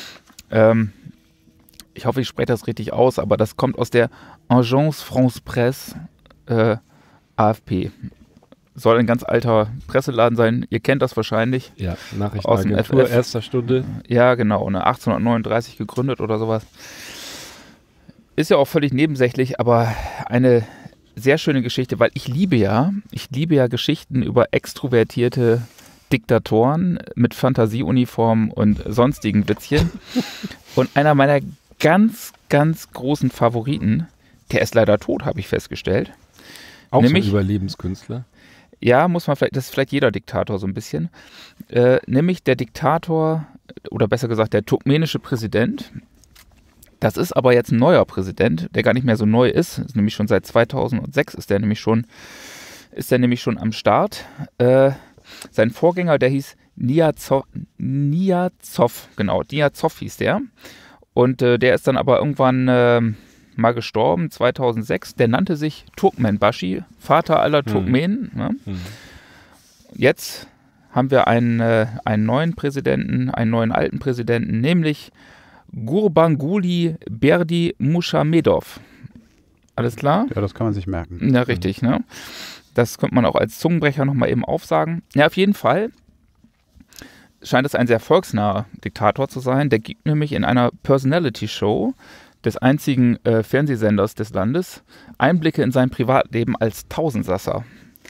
Ich hoffe, ich spreche das richtig aus, aber das kommt aus der Agence France Presse, AFP. soll ein ganz alter Presseladen sein. Ihr kennt das wahrscheinlich. Ja, Aus dem Nachrichtenagentur FF. erster Stunde. Ja, genau, 1839 gegründet oder sowas. Ist ja auch völlig nebensächlich, aber eine sehr schöne Geschichte, weil ich liebe ja Geschichten über extrovertierte Diktatoren mit Fantasieuniformen und sonstigen Witzchen. Und einer meiner ganz, ganz großen Favoriten, der ist leider tot, habe ich festgestellt. Auch Nämlich- so ein Überlebenskünstler. Ja, muss man vielleicht, das ist vielleicht jeder Diktator so ein bisschen. Nämlich der Diktator, oder besser gesagt der turkmenische Präsident. Das ist aber jetzt ein neuer Präsident, der gar nicht mehr so neu ist. Nämlich schon seit 2006 ist der nämlich schon am Start. Sein Vorgänger, der hieß Niyazov, genau, Niyazov hieß der. Und der ist dann aber irgendwann mal gestorben, 2006. Der nannte sich Turkmenbashi, Vater aller Turkmenen. Ne? Jetzt haben wir einen neuen Präsidenten, einen neuen alten Präsidenten, nämlich Gurbanguly Berdimuhamedov. Alles klar? Ja, das kann man sich merken. Ja, richtig, ne? Das könnte man auch als Zungenbrecher nochmal eben aufsagen. Ja, auf jeden Fall scheint es ein sehr volksnaher Diktator zu sein. Der gibt nämlich in einer Personality-Show des einzigen Fernsehsenders des Landes Einblicke in sein Privatleben als Tausendsasser.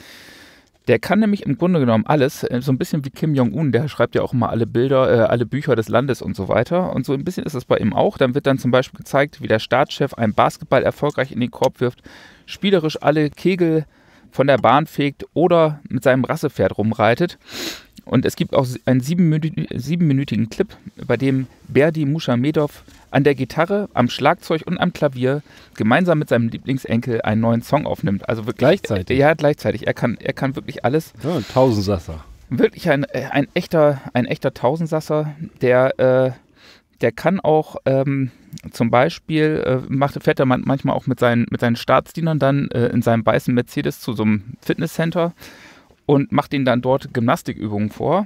Der kann nämlich im Grunde genommen alles, so ein bisschen wie Kim Jong-un, der schreibt ja auch immer alle Bilder, alle Bücher des Landes und so weiter. Und so ein bisschen ist es bei ihm auch. Dann wird dann zum Beispiel gezeigt, wie der Staatschef einen Basketball erfolgreich in den Korb wirft, spielerisch alle Kegel von der Bahn fegt oder mit seinem Rassepferd rumreitet. Und es gibt auch einen 7-minütigen Clip, bei dem Berdimuhamedov an der Gitarre, am Schlagzeug und am Klavier gemeinsam mit seinem Lieblingsenkel einen neuen Song aufnimmt. Also wirklich Gleichzeitig? Ja, gleichzeitig. Er kann wirklich alles. Ja, ein Tausendsasser. Wirklich ein echter Tausendsasser, der kann auch zum Beispiel, fährt er manchmal auch mit seinen Staatsdienern dann in seinem weißen Mercedes zu so einem Fitnesscenter und macht ihnen dann dort Gymnastikübungen vor.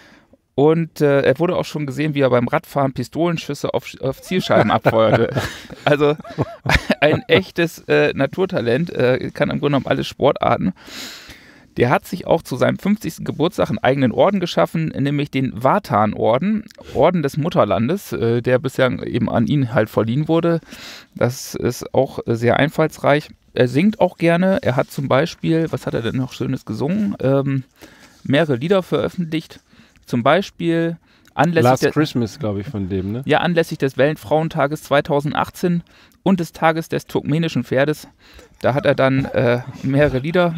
Und er wurde auch schon gesehen, wie er beim Radfahren Pistolenschüsse auf Zielscheiben abfeuerte. Also ein echtes Naturtalent, kann im Grunde genommen alle Sportarten. Der hat sich auch zu seinem 50. Geburtstag einen eigenen Orden geschaffen, nämlich den Vatan-Orden, Orden des Mutterlandes, der bisher eben an ihn halt verliehen wurde. Das ist auch sehr einfallsreich. Er singt auch gerne. Er hat zum Beispiel, was hat er denn noch Schönes gesungen? Mehrere Lieder veröffentlicht. Zum Beispiel anlässlich Last Christmas, glaube ich, von dem, ne? Ja, anlässlich des Weltfrauentages 2018 und des Tages des turkmenischen Pferdes. Da hat er dann mehrere Lieder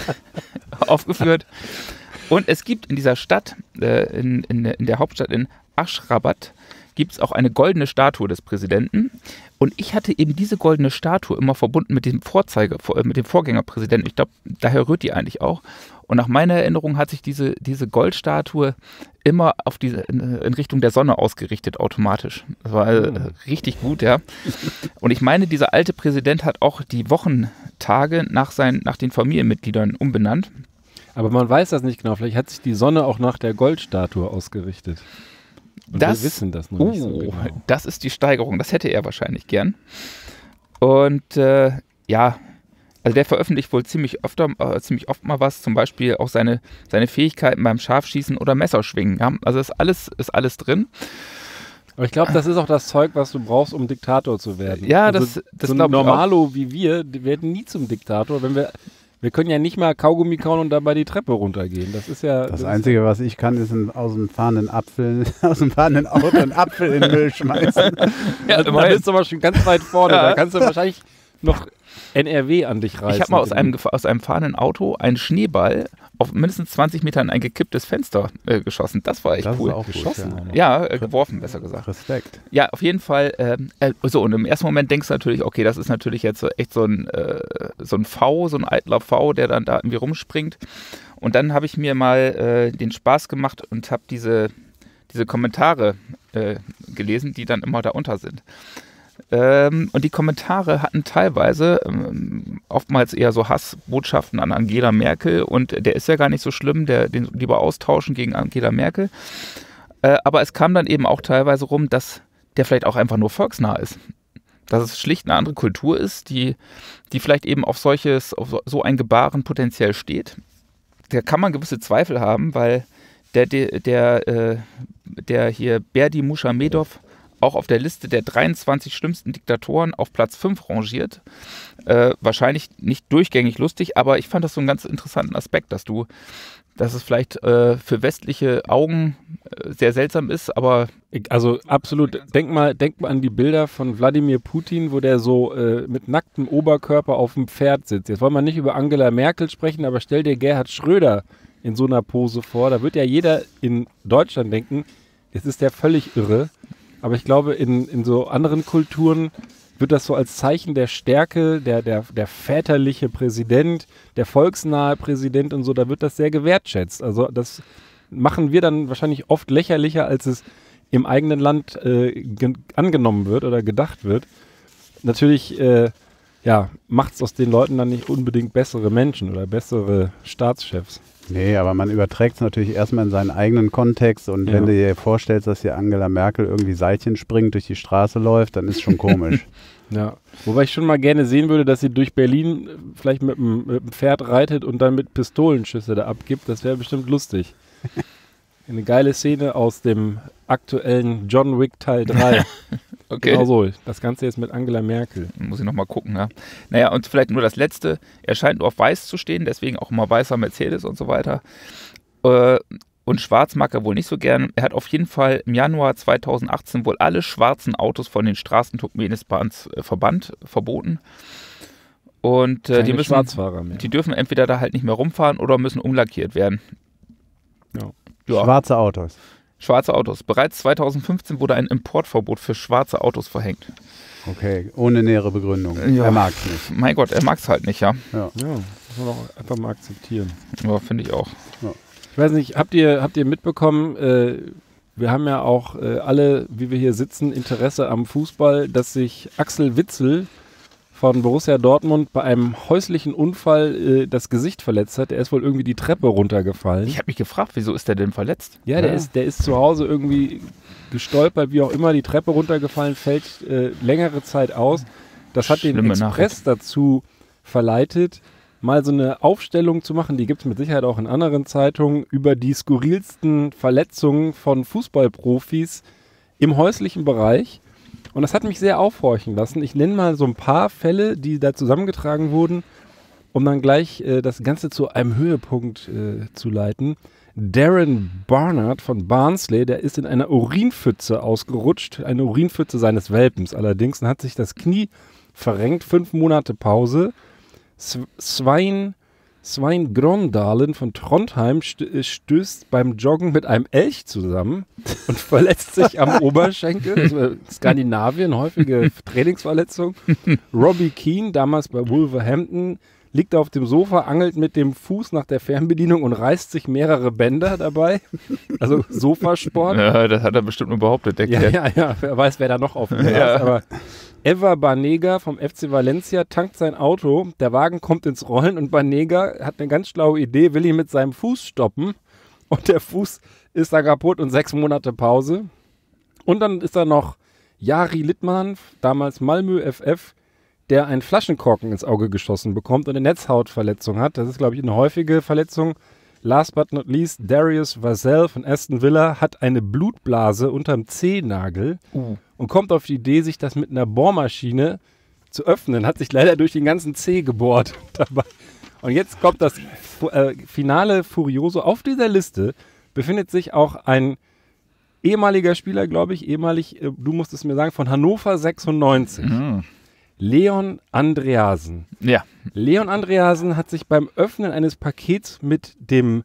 aufgeführt. Und es gibt in dieser Stadt, in der Hauptstadt in Aşgabat, gibt es auch eine goldene Statue des Präsidenten. Und ich hatte eben diese goldene Statue immer verbunden mit dem mit dem Vorgängerpräsidenten. Ich glaube, daher rührt die eigentlich auch. Und nach meiner Erinnerung hat sich diese Goldstatue immer in Richtung der Sonne ausgerichtet, automatisch. Das war richtig gut, ja. Und ich meine, dieser alte Präsident hat auch die Wochentage nach den Familienmitgliedern umbenannt. Aber man weiß das nicht genau. Vielleicht hat sich die Sonne auch nach der Goldstatue ausgerichtet. Und wir wissen das noch nicht so genau. Das ist die Steigerung. Das hätte er wahrscheinlich gern. Und ja, also der veröffentlicht wohl ziemlich oft mal was, zum Beispiel auch seine Fähigkeiten beim Scharfschießen oder Messerschwingen. Ja? Also ist alles drin. Aber ich glaube, das ist auch das Zeug, was du brauchst, um Diktator zu werden. Ja, also das so ein glaube ich auch. Normalo wie wir werden nie zum Diktator, wenn wir können ja nicht mal Kaugummi kauen und dabei die Treppe runtergehen. Das ist ja... Das Einzige, was ich kann, ist aus dem fahrenden Auto einen Apfel in den Müll schmeißen. Ja, da bist du aber schon ganz weit vorne. Ja. Da kannst du wahrscheinlich noch NRW an dich reißen. Ich habe mal aus einem fahrenden Auto einen Schneeball auf mindestens 20 Metern in ein gekipptes Fenster geschossen. Das war echt cool. Ist auch geschossen. Gut, ja, geworfen, besser gesagt. Respekt. Ja, auf jeden Fall. Und im ersten Moment denkst du natürlich, okay, das ist natürlich jetzt echt so ein V, so ein eitler V, der dann da irgendwie rumspringt. Und dann habe ich mir mal den Spaß gemacht und habe diese Kommentare gelesen, die dann immer da unter sind. Und die Kommentare hatten teilweise oftmals eher so Hassbotschaften an Angela Merkel und der ist ja gar nicht so schlimm, den lieber austauschen gegen Angela Merkel. Aber es kam dann eben auch teilweise rum, dass der vielleicht auch einfach nur volksnah ist. Dass es schlicht eine andere Kultur ist, die vielleicht eben auf so ein Gebaren potenziell steht. kann man gewisse Zweifel haben, weil der hier Berdi Muschamedov auch auf der Liste der 23 schlimmsten Diktatoren auf Platz 5 rangiert. Wahrscheinlich nicht durchgängig lustig, aber ich fand das so einen ganz interessanten Aspekt, dass es vielleicht für westliche Augen sehr seltsam ist, aber... Also absolut, denk mal an die Bilder von Wladimir Putin, wo der so mit nacktem Oberkörper auf dem Pferd sitzt. Jetzt wollen wir nicht über Angela Merkel sprechen, aber stell dir Gerhard Schröder in so einer Pose vor. Da wird ja jeder in Deutschland denken, jetzt ist der völlig irre. Aber ich glaube, in so anderen Kulturen wird das so als Zeichen der Stärke, der väterliche Präsident, der volksnahe Präsident und so, da wird das sehr gewertschätzt. Also das machen wir dann wahrscheinlich oft lächerlicher, als es im eigenen Land angenommen wird oder gedacht wird. Natürlich macht es aus den Leuten dann nicht unbedingt bessere Menschen oder bessere Staatschefs. Nee, aber man überträgt es natürlich erstmal in seinen eigenen Kontext und wenn du dir vorstellst, dass hier Angela Merkel irgendwie Seilchen springt, durch die Straße läuft, dann ist schon komisch. Ja, wobei ich schon mal gerne sehen würde, dass sie durch Berlin vielleicht mit dem Pferd reitet und dann mit Pistolenschüsse da abgibt. Das wäre bestimmt lustig. Eine geile Szene aus dem aktuellen John Wick Teil 3. Okay. Genau so. Das Ganze jetzt mit Angela Merkel. Muss ich nochmal gucken, ja. Naja, und vielleicht nur das Letzte. Er scheint nur auf Weiß zu stehen, deswegen auch immer weißer Mercedes und so weiter. Und schwarz mag er wohl nicht so gern. Er hat auf jeden Fall im Januar 2018 wohl alle schwarzen Autos von den Straßen Turkmenistans verboten. Und die müssen, Schwarzfahrer mehr. Die dürfen entweder da halt nicht mehr rumfahren oder müssen umlackiert werden. Ja. Schwarze Autos. Schwarze Autos. Bereits 2015 wurde ein Importverbot für schwarze Autos verhängt. Okay, ohne nähere Begründung. Ja. Er mag es nicht. Mein Gott, er mag es halt nicht, ja. Ja, muss man auch einfach mal akzeptieren. Ja, finde ich auch. Ja. Ich weiß nicht, habt ihr mitbekommen, wir haben ja auch alle, wie wir hier sitzen, Interesse am Fußball, dass sich Axel Witsel von Borussia Dortmund bei einem häuslichen Unfall das Gesicht verletzt hat. Er ist wohl irgendwie die Treppe runtergefallen. Ich habe mich gefragt, wieso ist der denn verletzt? Ja, der ist zu Hause irgendwie gestolpert, wie auch immer, die Treppe runtergefallen, fällt längere Zeit aus. Das hat den Express dazu verleitet, mal so eine Aufstellung zu machen, die gibt es mit Sicherheit auch in anderen Zeitungen, über die skurrilsten Verletzungen von Fußballprofis im häuslichen Bereich. Und das hat mich sehr aufhorchen lassen. Ich nenne mal so ein paar Fälle, die da zusammengetragen wurden, um dann gleich das Ganze zu einem Höhepunkt zu leiten. Darren Barnard von Barnsley, der ist in einer Urinpfütze ausgerutscht, eine Urinpfütze seines Welpens allerdings, und hat sich das Knie verrenkt, 5 Monate Pause. Svein Grondalen von Trondheim stößt beim Joggen mit einem Elch zusammen und verletzt sich am Oberschenkel. Skandinavien, häufige Trainingsverletzung. Robbie Keane, damals bei Wolverhampton, liegt auf dem Sofa, angelt mit dem Fuß nach der Fernbedienung und reißt sich mehrere Bänder dabei. Also Sofasport. Ja, das hat er bestimmt nur behauptet, der Kerl. Ja, wer weiß, wer da noch auf dem ist. Aber Eva Banega vom FC Valencia tankt sein Auto, der Wagen kommt ins Rollen und Banega hat eine ganz schlaue Idee, will ihn mit seinem Fuß stoppen und der Fuß ist dann kaputt und 6 Monate Pause. Und dann ist da noch Jari Littmann, damals Malmö FF, der einen Flaschenkorken ins Auge geschossen bekommt und eine Netzhautverletzung hat. Das ist, glaube ich, eine häufige Verletzung. Last but not least, Darius Vassell von Aston Villa hat eine Blutblase unterm Zehennagel und kommt auf die Idee, sich das mit einer Bohrmaschine zu öffnen. Hat sich leider durch den ganzen Zeh gebohrt dabei. Und jetzt kommt das Finale Furioso. Auf dieser Liste befindet sich auch ein ehemaliger Spieler, glaube ich, du musst es mir sagen, von Hannover 96. Mhm. Leon Andreasen. Ja. Leon Andreasen hat sich beim Öffnen eines Pakets mit dem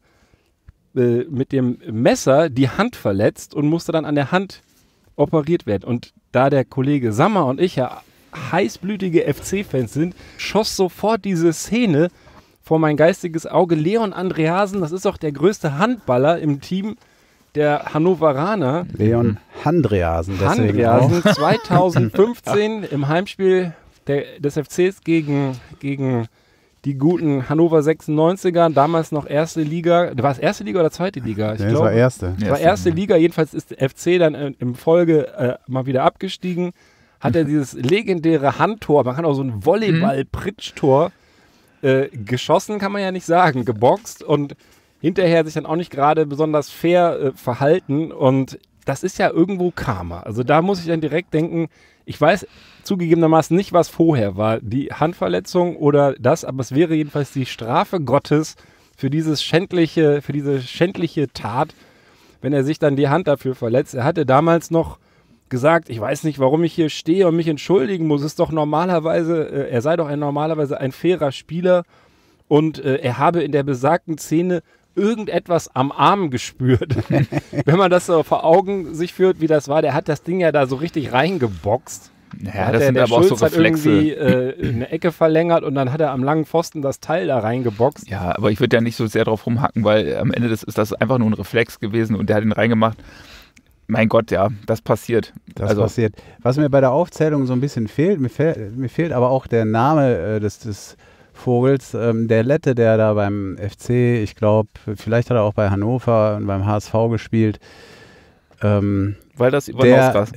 Messer die Hand verletzt und musste dann an der Hand operiert werden. Und da der Kollege Sammer und ich ja heißblütige FC-Fans sind, schoss sofort diese Szene vor mein geistiges Auge. Leon Andreasen, das ist doch der größte Handballer im Team der Hannoveraner. Leon Handreasen. Deswegen Handreasen, 2015 im Heimspiel des FCs gegen die guten Hannover 96er, damals noch erste Liga. War es erste Liga oder zweite Liga? Ich glaube, es war erste. Es war erste Liga, jedenfalls ist der FC dann im Folge mal wieder abgestiegen. Hat er dieses legendäre Handtor, man kann auch so ein Volleyball-Pritschtor geschossen, kann man ja nicht sagen, geboxt und hinterher sich dann auch nicht gerade besonders fair verhalten und das ist ja irgendwo Karma. Also da muss ich dann direkt denken, ich weiß zugegebenermaßen nicht, was vorher war, die Handverletzung oder das, aber es wäre jedenfalls die Strafe Gottes für diese schändliche Tat, wenn er sich dann die Hand dafür verletzt. Er hatte damals noch gesagt, ich weiß nicht, warum ich hier stehe und mich entschuldigen muss. Es ist doch normalerweise, er sei doch normalerweise ein fairer Spieler und er habe in der besagten Szene irgendetwas am Arm gespürt. Wenn man das so vor Augen sich führt, wie das war, der hat das Ding ja da so richtig reingeboxt. Ja, das sind aber auch so Reflexe. Hat irgendwie eine Ecke verlängert und dann hat er am langen Pfosten das Teil da reingeboxt. Ja, aber ich würde ja nicht so sehr drauf rumhacken, weil am Ende ist das einfach nur ein Reflex gewesen und der hat ihn reingemacht. Mein Gott, ja, das passiert. Das passiert. Was mir bei der Aufzählung so ein bisschen fehlt, mir fehlt aber auch der Name des Vogels, der Lette, der da beim FC, ich glaube, vielleicht hat er auch bei Hannover und beim HSV gespielt. Weil das Ivanowskas.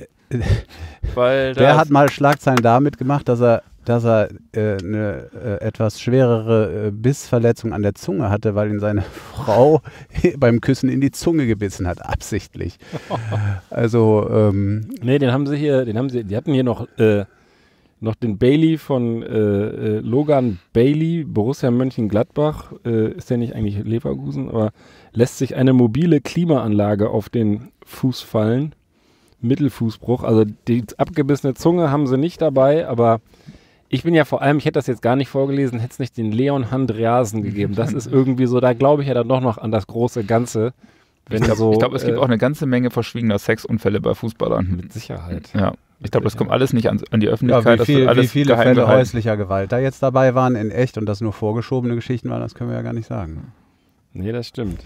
Der hat mal Schlagzeilen damit gemacht, dass er eine etwas schwerere Bissverletzung an der Zunge hatte, weil ihn seine Frau beim Küssen in die Zunge gebissen hat, absichtlich. Also nee, die hatten hier noch den Bailey von Logan Bailey, Borussia Mönchengladbach, ist der nicht eigentlich Leverkusen, aber lässt sich eine mobile Klimaanlage auf den Fuß fallen, Mittelfußbruch, also die abgebissene Zunge haben sie nicht dabei, aber ich bin ja vor allem, ich hätte das jetzt gar nicht vorgelesen, hätte es nicht den Leon Handreasen gegeben, das ist irgendwie so, da glaube ich ja dann doch noch an das große Ganze. Ich glaube, es gibt auch eine ganze Menge verschwiegener Sexunfälle bei Fußballern. Mit Sicherheit. Ja. Ich glaube, das kommt alles nicht an die Öffentlichkeit. Ja, wie viele Fälle häuslicher Gewalt da jetzt dabei waren in echt und das nur vorgeschobene Geschichten waren, das können wir ja gar nicht sagen. Nee, das stimmt.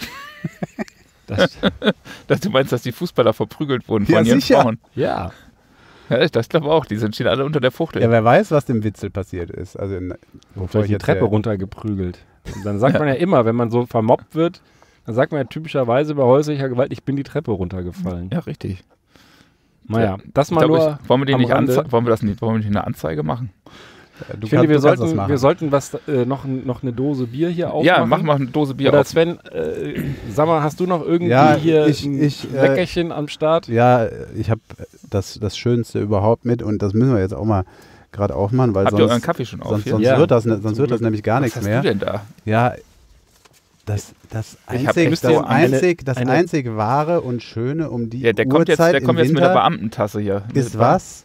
Du meinst, dass die Fußballer verprügelt wurden von ihren Frauen? Ja. Ja, das glaube ich auch. Die stehen alle unter der Fuchtel. Ja, wer weiß, was dem Witzel passiert ist. Also vielleicht die Treppe runtergeprügelt. Und dann sagt man ja immer, wenn man so vermobbt wird, dann sagt man ja typischerweise bei häuslicher Gewalt, ich bin die Treppe runtergefallen. Ja, richtig. Naja, das mal nur. Wollen wir nicht eine Anzeige machen? Ich finde, wir sollten noch eine Dose Bier hier aufmachen. Ja, mach mal eine Dose Bier auf. Sven, sag mal, hast du noch irgendwie hier ein Leckerchen am Start? Ja, ich habe das Schönste überhaupt mit und das müssen wir jetzt auch mal gerade aufmachen, weil Habt ihr euren Kaffee schon auf? Sonst wird das nämlich gar nichts mehr. Was hast du denn da? Ja, das einzig Wahre und Schöne um die der kommt jetzt mit der Beamtentasse hier. Ist was?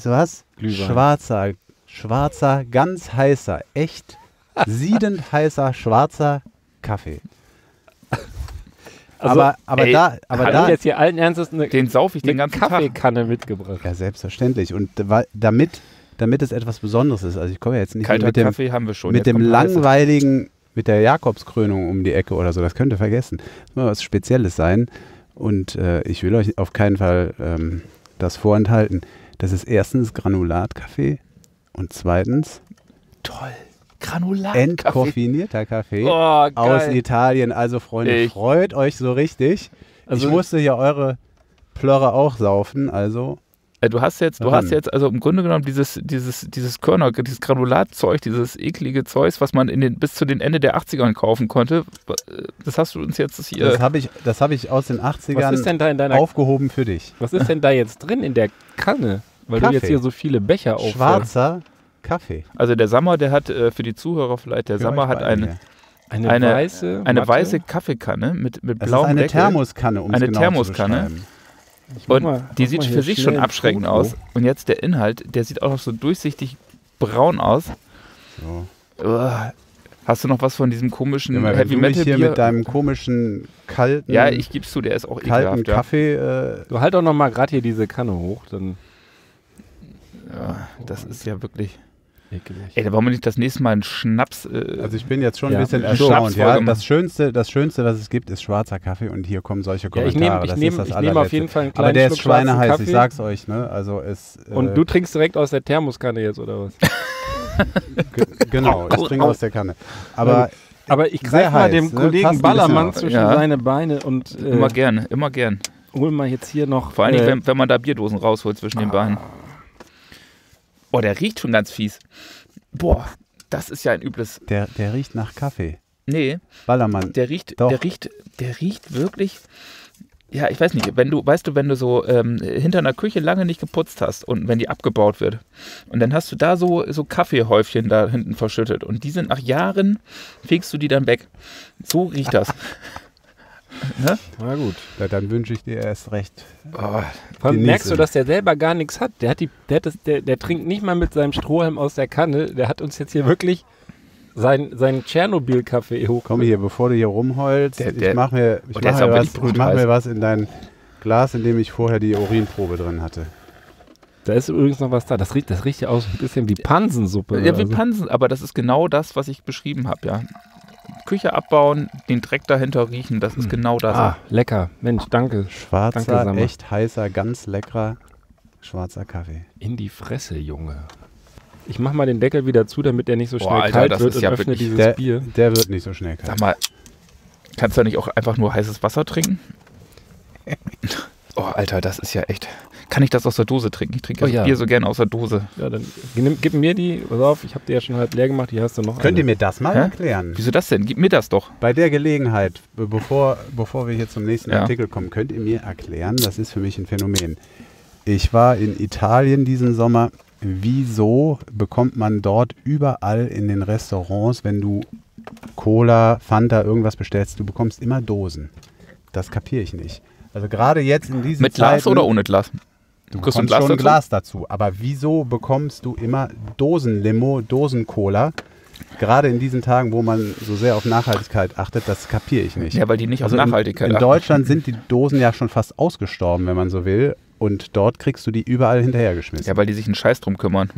Schwarzer, ganz heißer, echt siedend heißer schwarzer Kaffee. Also, aber da jetzt hier allen Ernstes den sauf ich den ganzen Kaffeekanne mitgebracht. Ja, selbstverständlich. Und damit es etwas Besonderes ist. Also ich komme ja jetzt nicht mit dem Kaffee haben wir schon. Mit dem langweiligen, mit der Jakobskrönung um die Ecke oder so. Das könnte vergessen. Das muss was Spezielles sein. Und ich will euch auf keinen Fall das vorenthalten. Das ist erstens Granulatkaffee und zweitens entkoffinierter Kaffee aus Italien. Also Freunde, freut euch so richtig. Also ich musste hier eure Plörre auch saufen, also du hast jetzt also im Grunde genommen dieses Granulatzeug, dieses eklige Zeug, was man bis zu den Ende der 80ern kaufen konnte, das hast du uns jetzt hier... Das hab ich aus den 80ern aufgehoben für dich. Was ist denn da jetzt drin in der Kanne? Weil Kaffee. Du jetzt hier so viele Becher aufhörst. Schwarzer Kaffee. Also der Sammer, der hat, für die Zuhörer vielleicht, Sammer hat eine weiße Kaffeekanne mit blauem Deckel. Das ist eine Thermoskanne, um es genau zu beschreiben. Und die sieht für sich schon abschreckend aus. Und jetzt der Inhalt, der sieht auch noch so durchsichtig braun aus. So. Hast du noch was von diesem komischen Heavy Metal Bier? Hier mit deinem komischen kalten... Ja, ich geb's zu, der ist auch ekelhaft. Kaffee... Du halt doch noch mal gerade hier diese Kanne hoch, dann... Ja, das ist ja wirklich... Ekelig. Ey, da wollen wir nicht das nächste Mal einen Schnaps... also ich bin jetzt schon ein bisschen erstaunt. Ja, das Schönste, was es gibt, ist schwarzer Kaffee und hier kommen solche Kommentare. Ich nehme auf jeden Fall einen kleinen Aber der ist Schluck schweineheiß, Kaffee. Ich sag's euch. Ne? Also und du trinkst direkt aus der Thermoskanne jetzt, oder was? Genau, ich trinke aus der Kanne. Aber ich greife mal dem Kollegen Ballermann zwischen seine Beine und... immer gern. Hol mal jetzt hier noch... Vor allem, wenn man da Bierdosen rausholt zwischen den Beinen. Boah, der riecht schon ganz fies. Boah, das ist ja ein übles... Der riecht nach Kaffee. Nee. Ballermann. Der riecht Doch. wirklich. Ja, ich weiß nicht, wenn du so hinter einer Küche lange nicht geputzt hast und wenn die abgebaut wird und dann hast du da so Kaffeehäufchen da hinten verschüttet und die sind nach Jahren, fegst du die dann weg. So riecht das. Ne? Na gut. Ja, dann wünsche ich dir erst recht. Vor allem merkst du, dass der selber gar nichts hat. Der trinkt nicht mal mit seinem Strohhalm aus der Kanne. Der hat uns jetzt hier wirklich seinen Tschernobyl-Kaffee hoch. Komm hier, bevor du hier rumheulst, ich mach mir was in dein Glas, in dem ich vorher die Urinprobe drin hatte. Da ist übrigens noch was da. Das riecht ja aus ein bisschen wie Pansensuppe. Ja, wie Pansen, aber das ist genau das, was ich beschrieben habe, ja. Küche abbauen, den Dreck dahinter riechen, das ist genau das. Ah, lecker. Mensch, danke. Schwarzer, danke, echt heißer, ganz leckerer schwarzer Kaffee. In die Fresse, Junge. Ich mach mal den Deckel wieder zu, damit der nicht so schnell Alter, kalt das wird ist und ja öffne wirklich- dieses Bier. Der wird nicht so schnell kalt. Sag mal, kannst du nicht auch einfach nur heißes Wasser trinken? Oh, Alter, das ist ja echt. Kann ich das aus der Dose trinken? Ich trinke das ja. Bier so gerne aus der Dose. Ja, dann gib mir die. Pass auf, ich habe die ja schon halb leer gemacht. Die hast du noch. Könnt ihr eine. mir das mal Hä? erklären? Wieso das denn? Gib mir das doch. Bei der Gelegenheit, bevor wir hier zum nächsten Ja. Artikel kommen, könnt ihr mir erklären, das ist für mich ein Phänomen. Ich war in Italien diesen Sommer. Wieso bekommt man dort überall in den Restaurants, wenn du Cola, Fanta, irgendwas bestellst, du bekommst immer Dosen? Das kapiere ich nicht. Also gerade jetzt in diesen Mit Glas Zeiten, oder ohne Glas? Du Kriegst du ein bekommst schon dazu? Glas dazu. Aber wieso bekommst du immer Dosenlimo, Dosen-Cola? Gerade in diesen Tagen, wo man so sehr auf Nachhaltigkeit achtet, das kapiere ich nicht. Ja, weil die nicht Also auf Nachhaltigkeit in achten. Deutschland sind die Dosen ja schon fast ausgestorben, wenn man so will. Und dort kriegst du die überall hinterhergeschmissen. Ja, weil die sich einen Scheiß drum kümmern.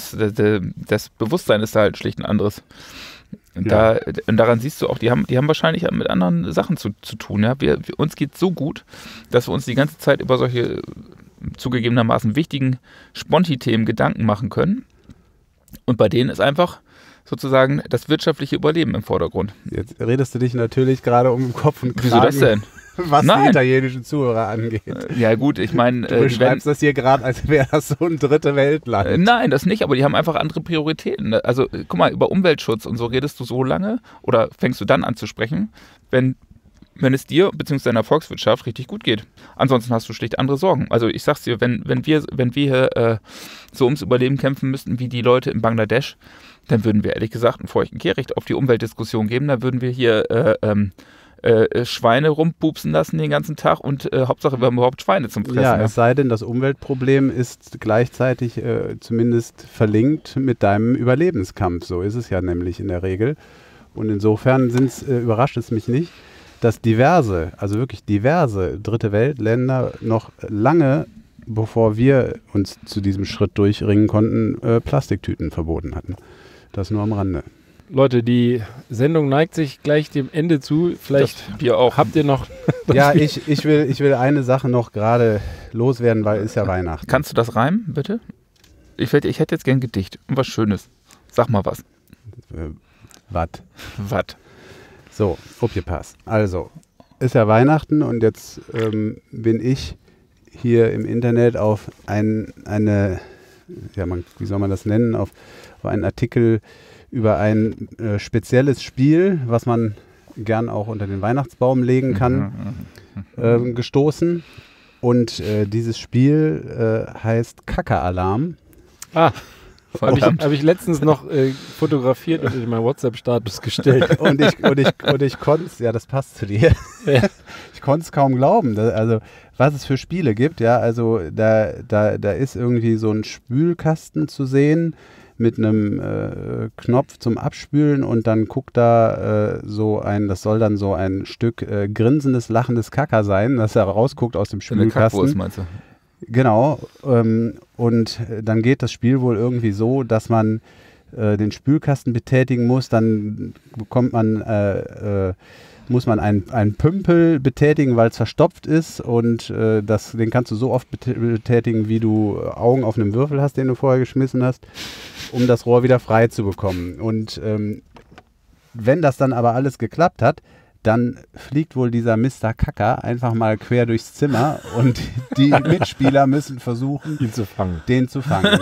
Das Bewusstsein ist da halt schlicht ein anderes. Und, und daran siehst du auch, die haben wahrscheinlich mit anderen Sachen zu tun. Ja? Uns geht so gut, dass wir uns die ganze Zeit über solche zugegebenermaßen wichtigen Sponti-Themen Gedanken machen können. Und bei denen ist einfach sozusagen das wirtschaftliche Überleben im Vordergrund. Jetzt redest du dich natürlich gerade um den Kopf und Kragen, Wieso das denn? was Nein. die italienischen Zuhörer angeht. Ja gut, ich meine, Du beschreibst das hier gerade, als wäre das so ein dritte Weltland. nein, das nicht, aber die haben einfach andere Prioritäten. Also guck mal, über Umweltschutz und so redest du so lange oder fängst du dann an zu sprechen, wenn es dir bzw. deiner Volkswirtschaft richtig gut geht. Ansonsten hast du schlicht andere Sorgen. Also ich sag's dir, wenn wir hier so ums Überleben kämpfen müssten wie die Leute in Bangladesch, dann würden wir ehrlich gesagt einen feuchten Kehricht auf die Umweltdiskussion geben. Dann würden wir hier Schweine rumpupsen lassen den ganzen Tag und Hauptsache wir haben überhaupt Schweine zum Fressen. Ja, ne? es sei denn, das Umweltproblem ist gleichzeitig zumindest verlinkt mit deinem Überlebenskampf. So ist es ja nämlich in der Regel. Und insofern überrascht es mich nicht, dass also wirklich diverse dritte Weltländer noch lange, bevor wir uns zu diesem Schritt durchringen konnten, Plastiktüten verboten hatten. Das nur am Rande. Leute, die Sendung neigt sich gleich dem Ende zu. Vielleicht Das Bier auch. habt ihr noch. Ja, ich will eine Sache noch gerade loswerden, weil ist ja Weihnachten. Kannst du das reimen, bitte? Ich hätte jetzt gern ein Gedicht. Was Schönes. Sag mal was. Watt. Was? So, aufgepasst. Also, ist ja Weihnachten und jetzt bin ich hier im Internet auf wie soll man das nennen, auf einen Artikel über ein spezielles Spiel, was man gern auch unter den Weihnachtsbaum legen kann, gestoßen. Und dieses Spiel heißt Kacke-Alarm. Ah, habe Verdammt. ich letztens noch fotografiert und in meinen WhatsApp-Status gestellt. Und ich konnte es, ja, das passt zu dir. Ja. Ich konnte es kaum glauben. Also, was es für Spiele gibt, ja, also da ist irgendwie so ein Spülkasten zu sehen mit einem Knopf zum Abspülen und dann guckt da das soll dann so ein Stück grinsendes, lachendes Kacker sein, das da rausguckt aus dem Eine Kackwurst, Spülkasten. meinst du? Genau. Und dann geht das Spiel wohl irgendwie so, dass man den Spülkasten betätigen muss, dann muss man einen Pümpel betätigen, weil es verstopft ist und den kannst du so oft betätigen, wie du Augen auf einem Würfel hast, den du vorher geschmissen hast, um das Rohr wieder frei zu bekommen. Und wenn das dann aber alles geklappt hat, dann fliegt wohl dieser Mr. Kacker einfach mal quer durchs Zimmer und die Mitspieler müssen versuchen, den zu fangen.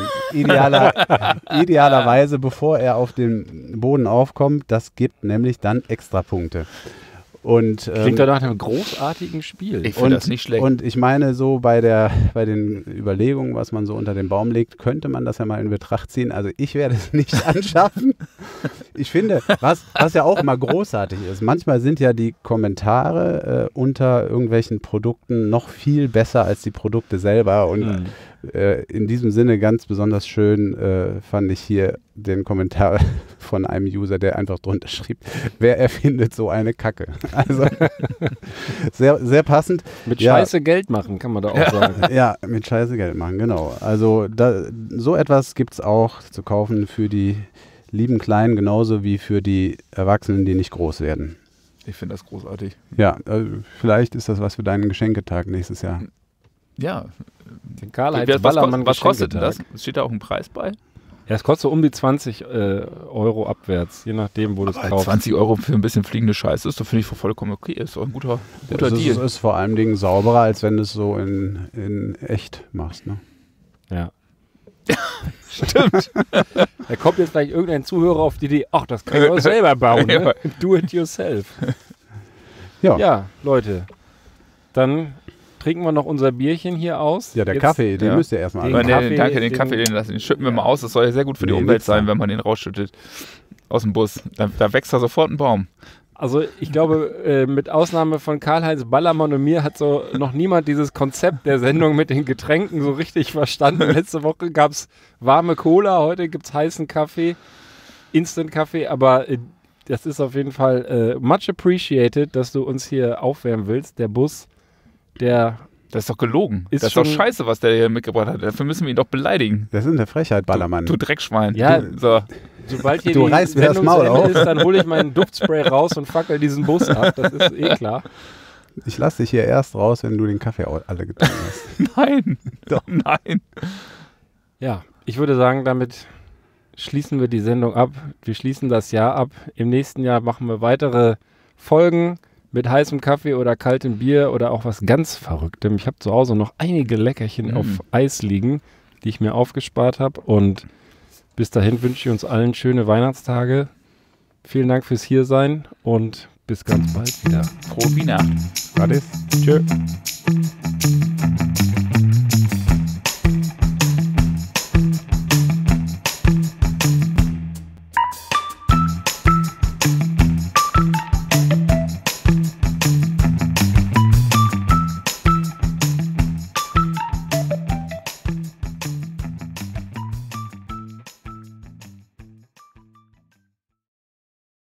Idealerweise, bevor er auf den Boden aufkommt, das gibt nämlich dann Extrapunkte. Und, klingt doch nach einem großartigen Spiel. Ich finde das nicht schlecht. Und ich meine, so bei den Überlegungen, was man so unter den Baum legt, könnte man das ja mal in Betracht ziehen. Also ich werde es nicht anschaffen. Ich finde, was ja auch immer großartig ist, manchmal sind ja die Kommentare unter irgendwelchen Produkten noch viel besser als die Produkte selber. Und in diesem Sinne ganz besonders schön fand ich hier den Kommentar von einem User, der einfach drunter schrieb, wer erfindet so eine Kacke? Also sehr, sehr passend. Mit Scheiße Geld machen, kann man da auch sagen. Ja, mit Scheiße Geld machen, genau. Also so etwas gibt es auch zu kaufen für die lieben Kleinen, genauso wie für die Erwachsenen, die nicht groß werden. Ich finde das großartig. Ja, vielleicht ist das was für deinen Geschenketag nächstes Jahr. Ja. Den Karl-Heinz Ballermann was kostet denn das? Steht da auch ein Preis bei? Ja, es kostet so um die 20 Euro abwärts, je nachdem, wo du es kaufst. 20 Euro für ein bisschen fliegende Scheiße ist doch, finde ich, vollkommen okay. Ist doch ein guter Deal. Es ist vor allem Dingen sauberer, als wenn du es so in echt machst. Ne? Ja. Stimmt. Da kommt jetzt vielleicht irgendein Zuhörer auf die Idee, ach, das kann ich auch selber bauen. Ne? Do it yourself. Ja, Leute, dann trinken wir noch unser Bierchen hier aus. Ja, der jetzt, Kaffee, den müsst ihr erstmal den Kaffee den schütten wir mal aus. Das soll ja sehr gut für die Umwelt sein, wenn man den rausschüttet aus dem Bus. Da wächst da sofort ein Baum. Also ich glaube, mit Ausnahme von Karl-Heinz Ballermann und mir hat so noch niemand dieses Konzept der Sendung mit den Getränken so richtig verstanden. Letzte Woche gab es warme Cola, heute gibt es heißen Kaffee, Instant-Kaffee, aber das ist auf jeden Fall much appreciated, dass du uns hier aufwärmen willst. Der Bus, das ist doch gelogen. Das ist doch scheiße, was der hier mitgebracht hat. Dafür müssen wir ihn doch beleidigen. Das ist eine Frechheit, Ballermann. Du Dreckschwein. Ja, sobald hier die Sendung zu Ende ist, dann hole ich meinen Duftspray raus und fackel diesen Bus ab. Das ist eh klar. Ich lasse dich hier erst raus, wenn du den Kaffee alle getrunken hast. Nein. Doch. Nein. Ja, ich würde sagen, damit schließen wir die Sendung ab. Wir schließen das Jahr ab. Im nächsten Jahr machen wir weitere Folgen mit heißem Kaffee oder kaltem Bier oder auch was ganz Verrücktem. Ich habe zu Hause noch einige Leckerchen auf Eis liegen, die ich mir aufgespart habe. Und bis dahin wünsche ich uns allen schöne Weihnachtstage. Vielen Dank fürs Hiersein und bis ganz bald wieder. Frohe Weihnachten. Tschö.